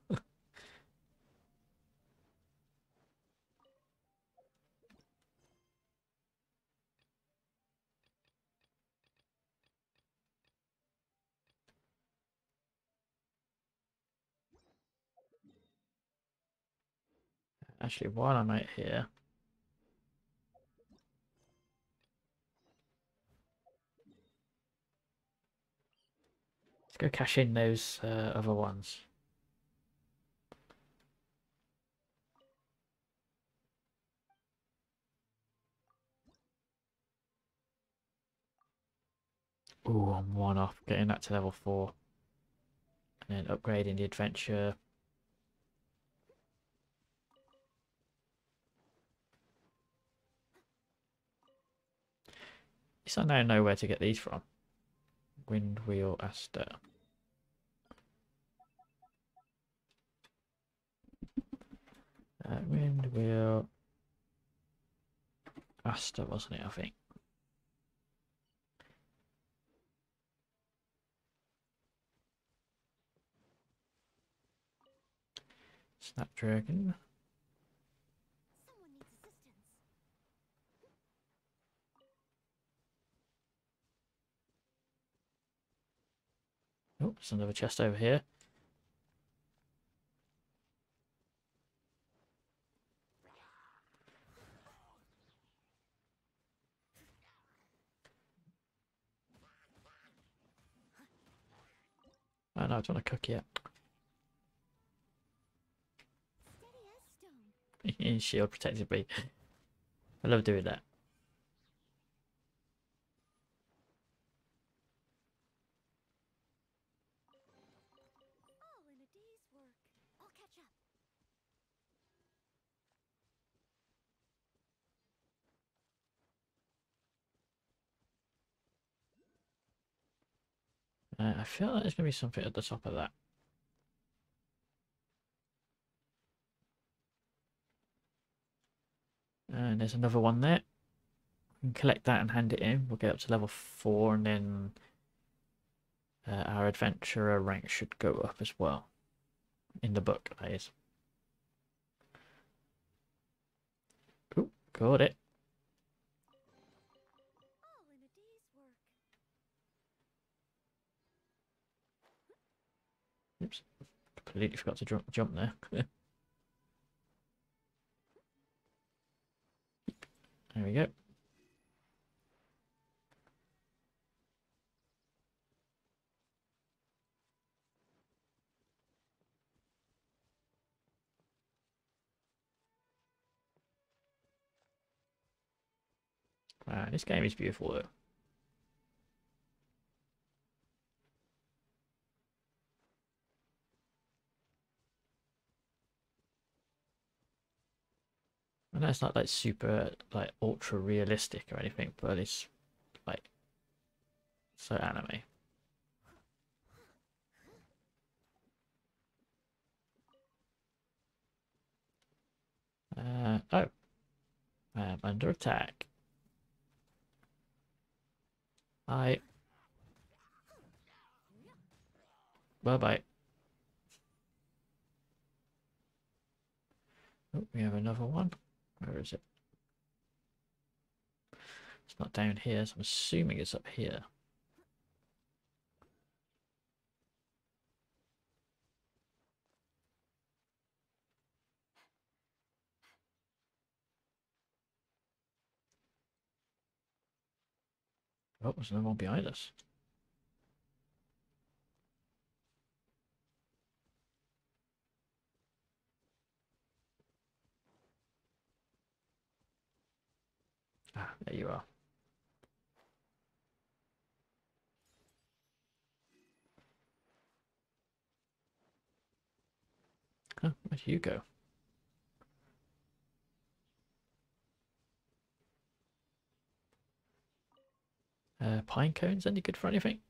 Actually, while I'm out here, let's go cash in those uh, other ones. Ooh, I'm one off getting that to level four. And then upgrading the adventure. At least I now know where to get these from. Wind Wheel Aster. Uh, Wind Wheel Aster, wasn't it, I think? Snapdragon. Someone needs assistance. Oh, there's another chest over here. no, I don't want to cook yet. Steady as stone. Shield protected me. I love doing that. All in a day's work. I'll catch up. Uh, I feel like there's going to be something at the top of that. And there's another one there. We can collect that and hand it in. We'll get up to level four, and then uh, our adventurer rank should go up as well. In the book, that is. Ooh, got it. All in a day's work. Oops, completely forgot to jump, jump there. There we go. Wow, this game is beautiful though. I know it's not like super like ultra realistic or anything, but it's like so anime. Uh, oh, I am under attack. Hi. Bye bye. Oh, we have another one. Where is it? It's not down here, so I'm assuming it's up here. Oh, there's another one behind us. Ah, there you are. Huh, where do you go? Uh, pine cones, any good for anything?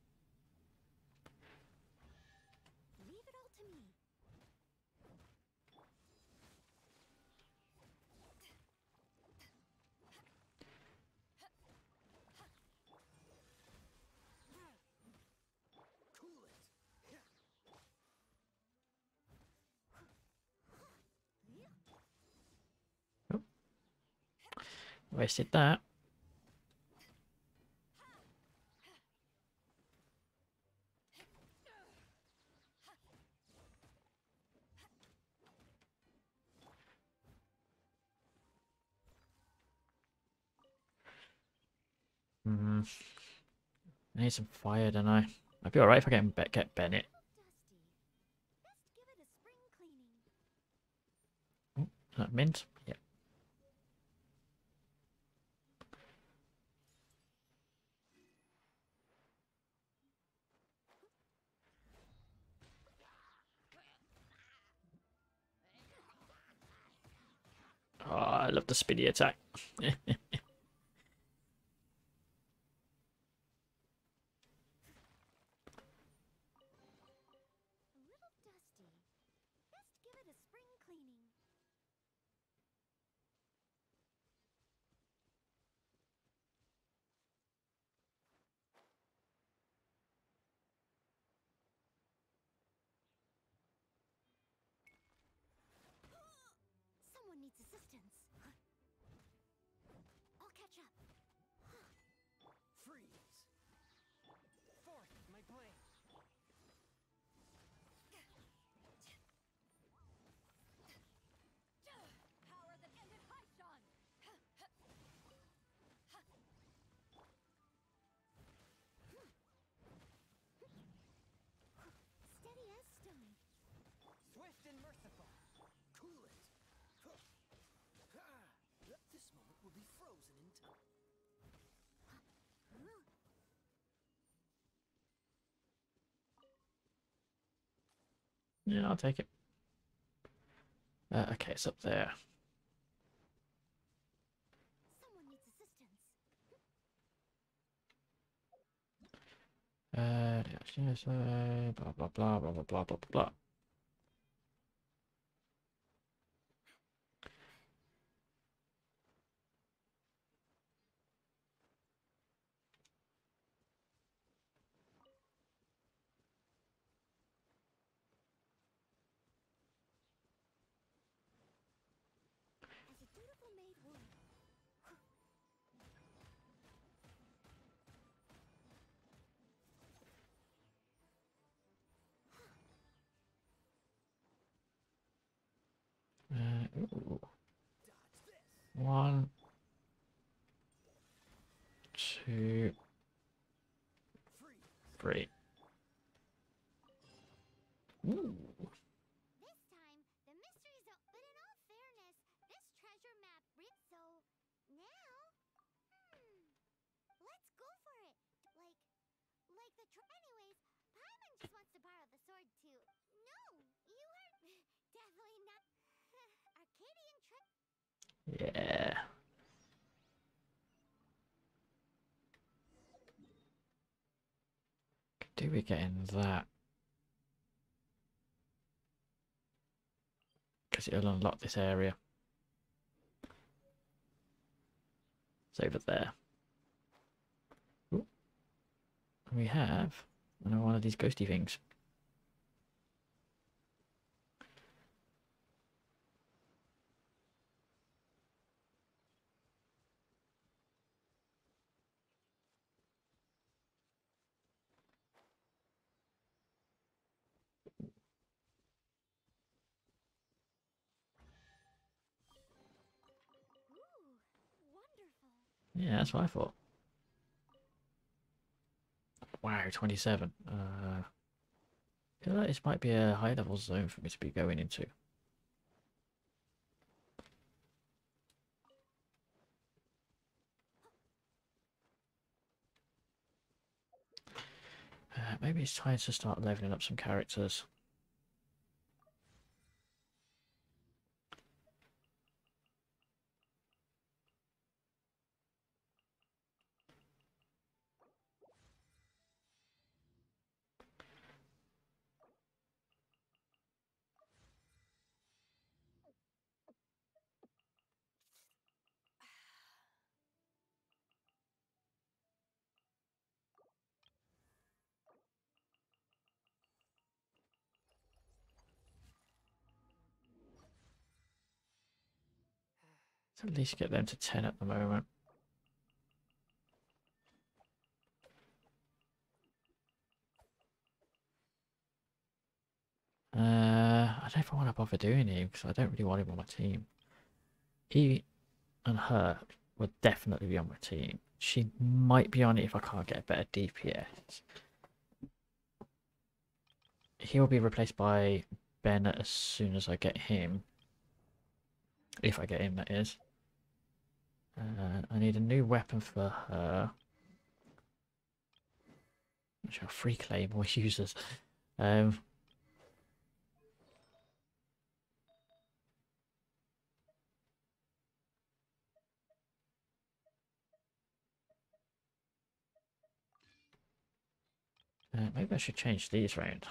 Leave it all to me. Cool it. Oh. Wasted that. Hmm. I need some fire, don't I? I'd be alright if I get, Be get Bennett. Dusty. Best give it a spring cleaning. Oh, is that mint? Yeah. Oh, I love the spinny attack. A little dusty. Best give it a spring cleaning. Someone needs assistance. I'll catch up. Freeze. Forth, my blade. Power that ended Haishan. Yeah, I'll take it. Uh, okay, it's up there. Someone needs assistance. Uh, yes, uh, blah blah blah blah blah blah blah blah. As a dutiful maid would. Uh, ooh. One, two, three. Ooh. This time, the mystery's o- but in all fairness, this treasure map re- so now, hmm, let's go for it. Like, like the tr- anyways, Paimon just wants to borrow the sword too. No, you heard definitely not. Arcadian tre- Yeah. Do we get in that? Because it'll unlock this area. It's over there. Ooh. And we have another one of these ghosty things. Ooh, wonderful. Yeah, that's what I thought. Wow, twenty-seven. Uh, I feel like this might be a high level zone for me to be going into. Uh, maybe it's time to start leveling up some characters. Let's at least get them to ten at the moment. Uh, I don't know if I want to bother doing him because I don't really want him on my team. He and her will definitely be on my team. She might be on it if I can't get a better D P S. He will be replaced by Ben as soon as I get him. If I get him, that is. Uh, I need a new weapon for her. Which are free claymore users. Um, uh, maybe I should change these round.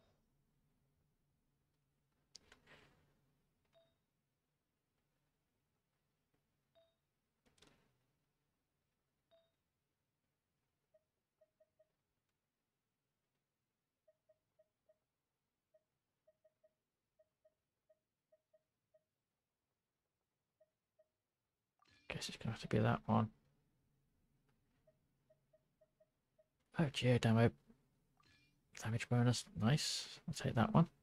Guess it's gonna have to be that one. Oh, geo demo damage bonus, nice. I'll take that one.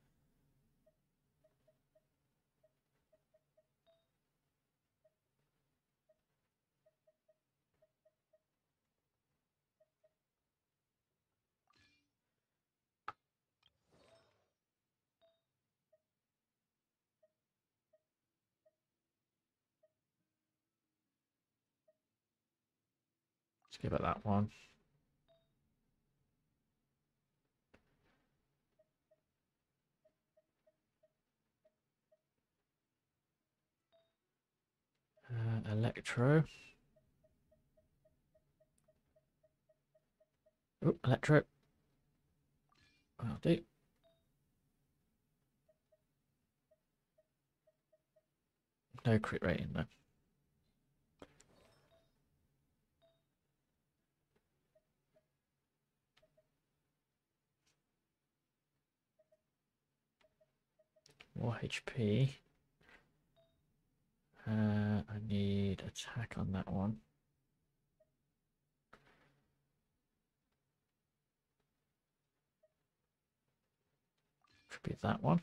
Let's give it that one. Electro. Oh, Electro. I'll do. No crit rating though. More H P. Uh, I need attack on that one. Should be that one.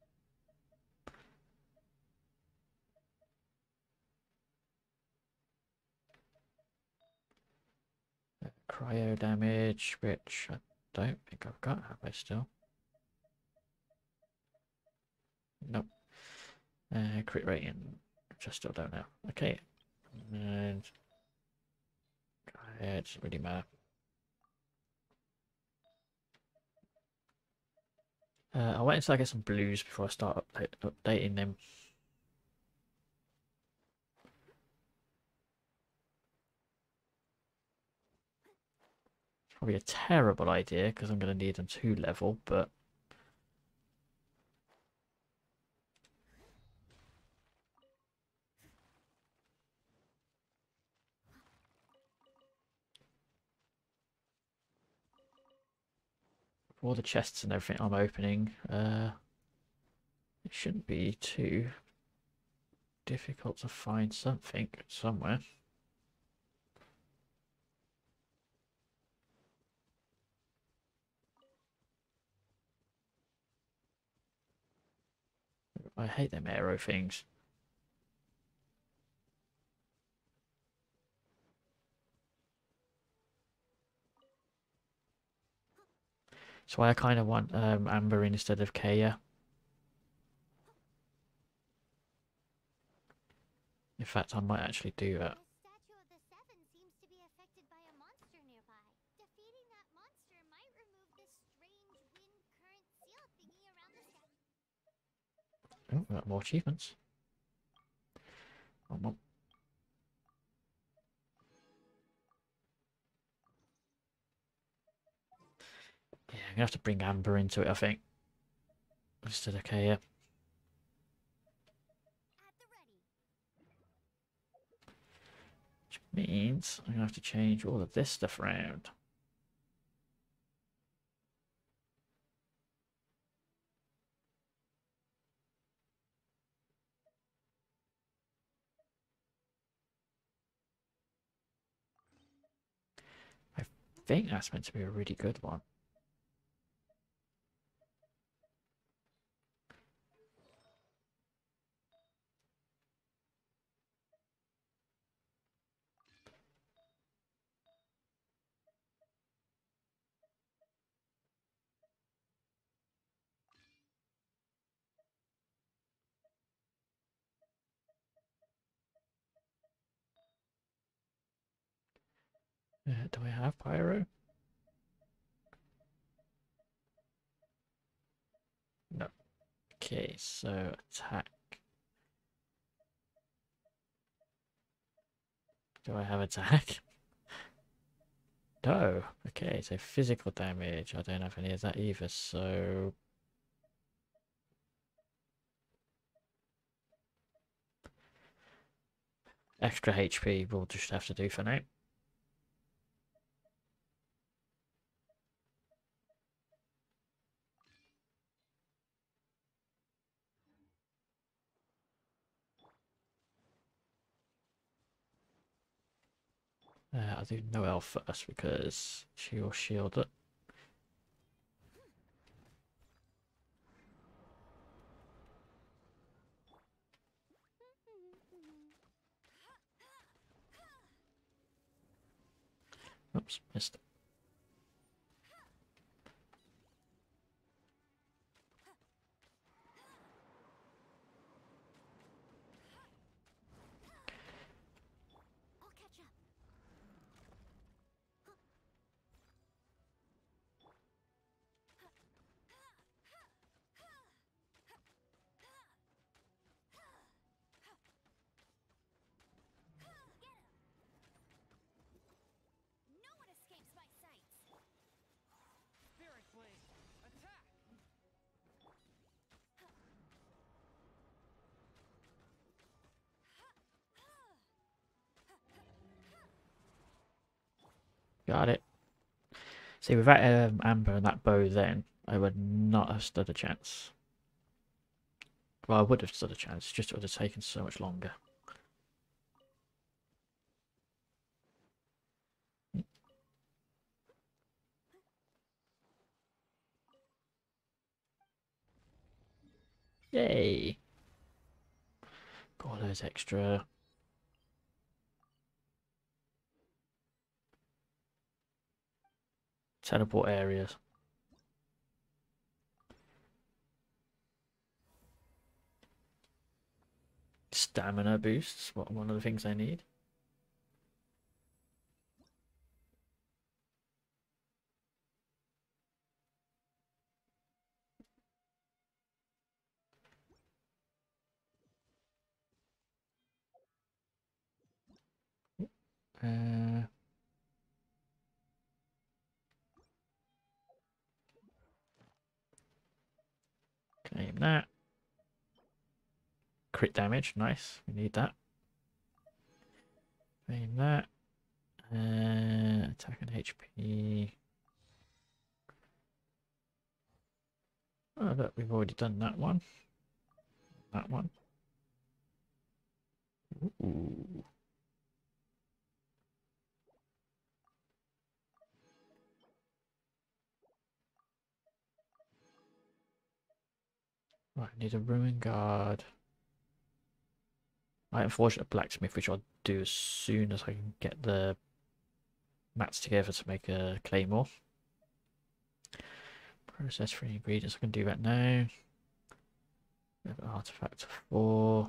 Uh, cryo damage, which I don't think I've got. Have I still? Nope. Uh, crit rating, which I still don't know. Okay. And yeah, it doesn't really matter. Uh, I'll wait until I get some blues before I start update, updating them. It's probably a terrible idea because I'm going to need them to level, but for all the chests and everything I'm opening, uh, it shouldn't be too difficult to find something somewhere. I hate them arrow things. That's why I kind of want um, Amber instead of Kaya. In fact, I might actually do that. The statue of the Seven seems to be affected by a monster nearby. Defeating that monster might remove this strange wind current seal thingy around the statue. Oh, we got more achievements. One more. Yeah, I'm gonna have to bring Amber into it, I think. Instead of Kaya. At the ready. Which means I'm gonna have to change all of this stuff around. I think that's meant to be a really good one. Uh, do I have Pyro? No. Okay, so attack. Do I have attack? No. Okay, so physical damage. I don't have any of that either, so... Extra H P we'll just have to do for now. Uh, I'll do Noelle first because she will shield it. Oops, missed it. I'll catch up. Got it. See, without um, Amber and that bow then, I would not have stood a chance. Well, I would have stood a chance, just it would have taken so much longer. Yay! Got all those extra teleport areas. Stamina boosts, what one of the things I need. Uh, claim that. Crit damage, nice. We need that. Claim that. Uh, attack and H P. Oh, look, we've already done that one. That one. Ooh. Right, I need a ruin guard. I unfortunate blacksmith, which I'll do as soon as I can get the mats together to make a claymore. Process three ingredients. I can do that now. Artifact four.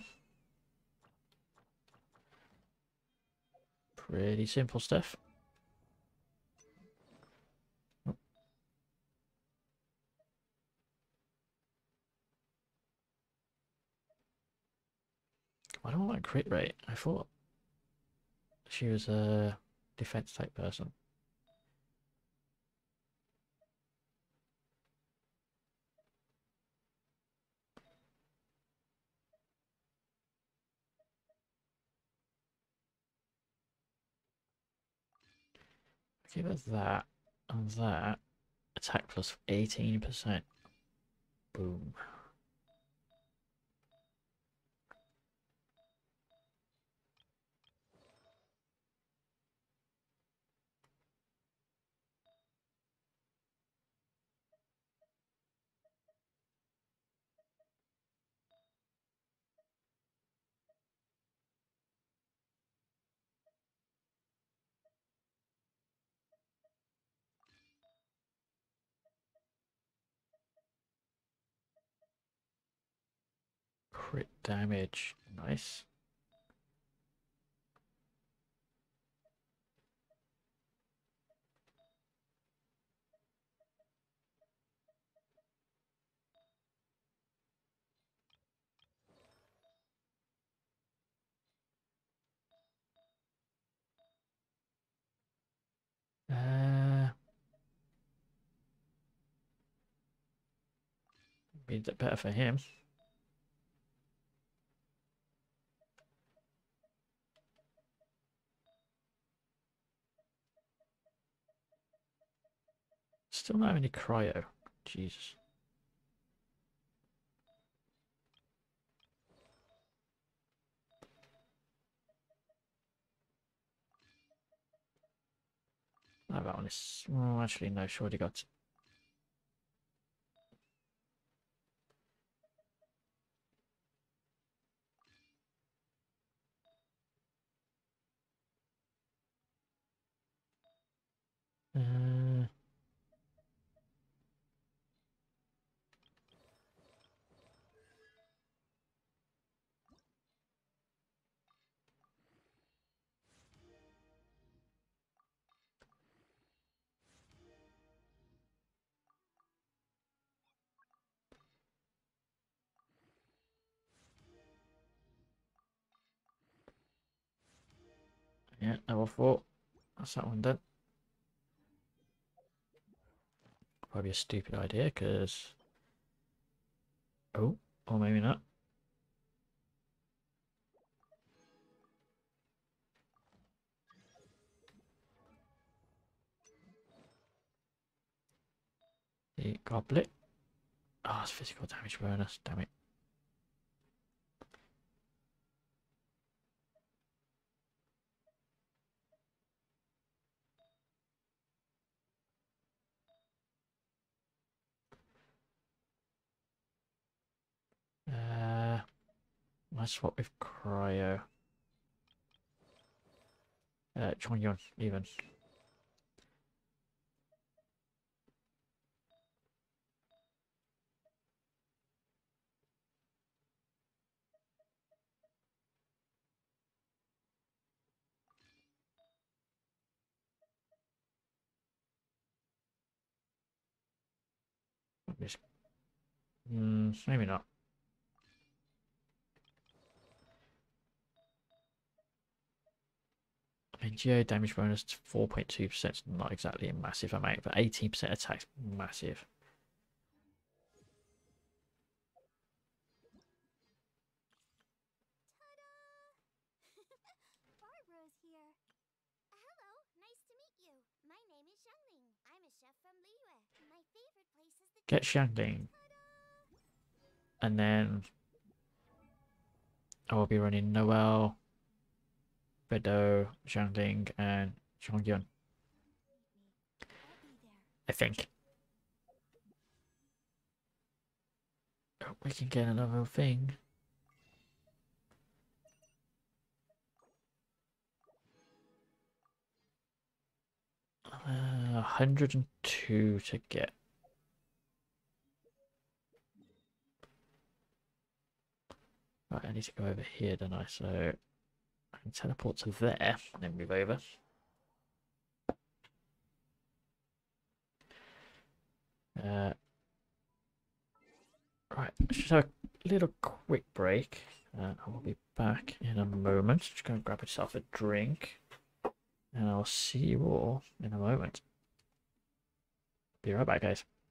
Pretty simple stuff. Oh. I don't like crit rate. I thought she was a defense type person. Okay, that's that. And that. Attack plus eighteen percent. Boom. Crit damage. Nice. Uh, Means it better for him. Still not have any cryo. Jesus. Oh, that one is. Oh, actually, no. She already got. Uh, yeah, level four. That's that one done. Probably a stupid idea, because. Oh, or maybe not. the goblet. Oh, it's physical damage bonus. Damn it. Uh, let's swap with cryo. Uh, Chongyun, even. Just, mm, maybe not. I mean, Geo damage bonus to four point two percent is not exactly a massive amount, but eighteen percent attack's massive. Barbara's here. Hello, nice to meet you. My name is Xiangling. I'm a chef from Liyue. My favorite place is the Get Xiangling. And then I will be running Noel, Bedo, Xiangling, and Chongyun. I'll be there. I think. Oh, we can get another thing. Uh, one hundred and two to get. Right, I need to go over here, don't I? So I can teleport to there and then move over. Uh, right, let's just have a little quick break. And I will be back in a moment. Just go and grab myself a drink. And I'll see you all in a moment. Be right back, guys.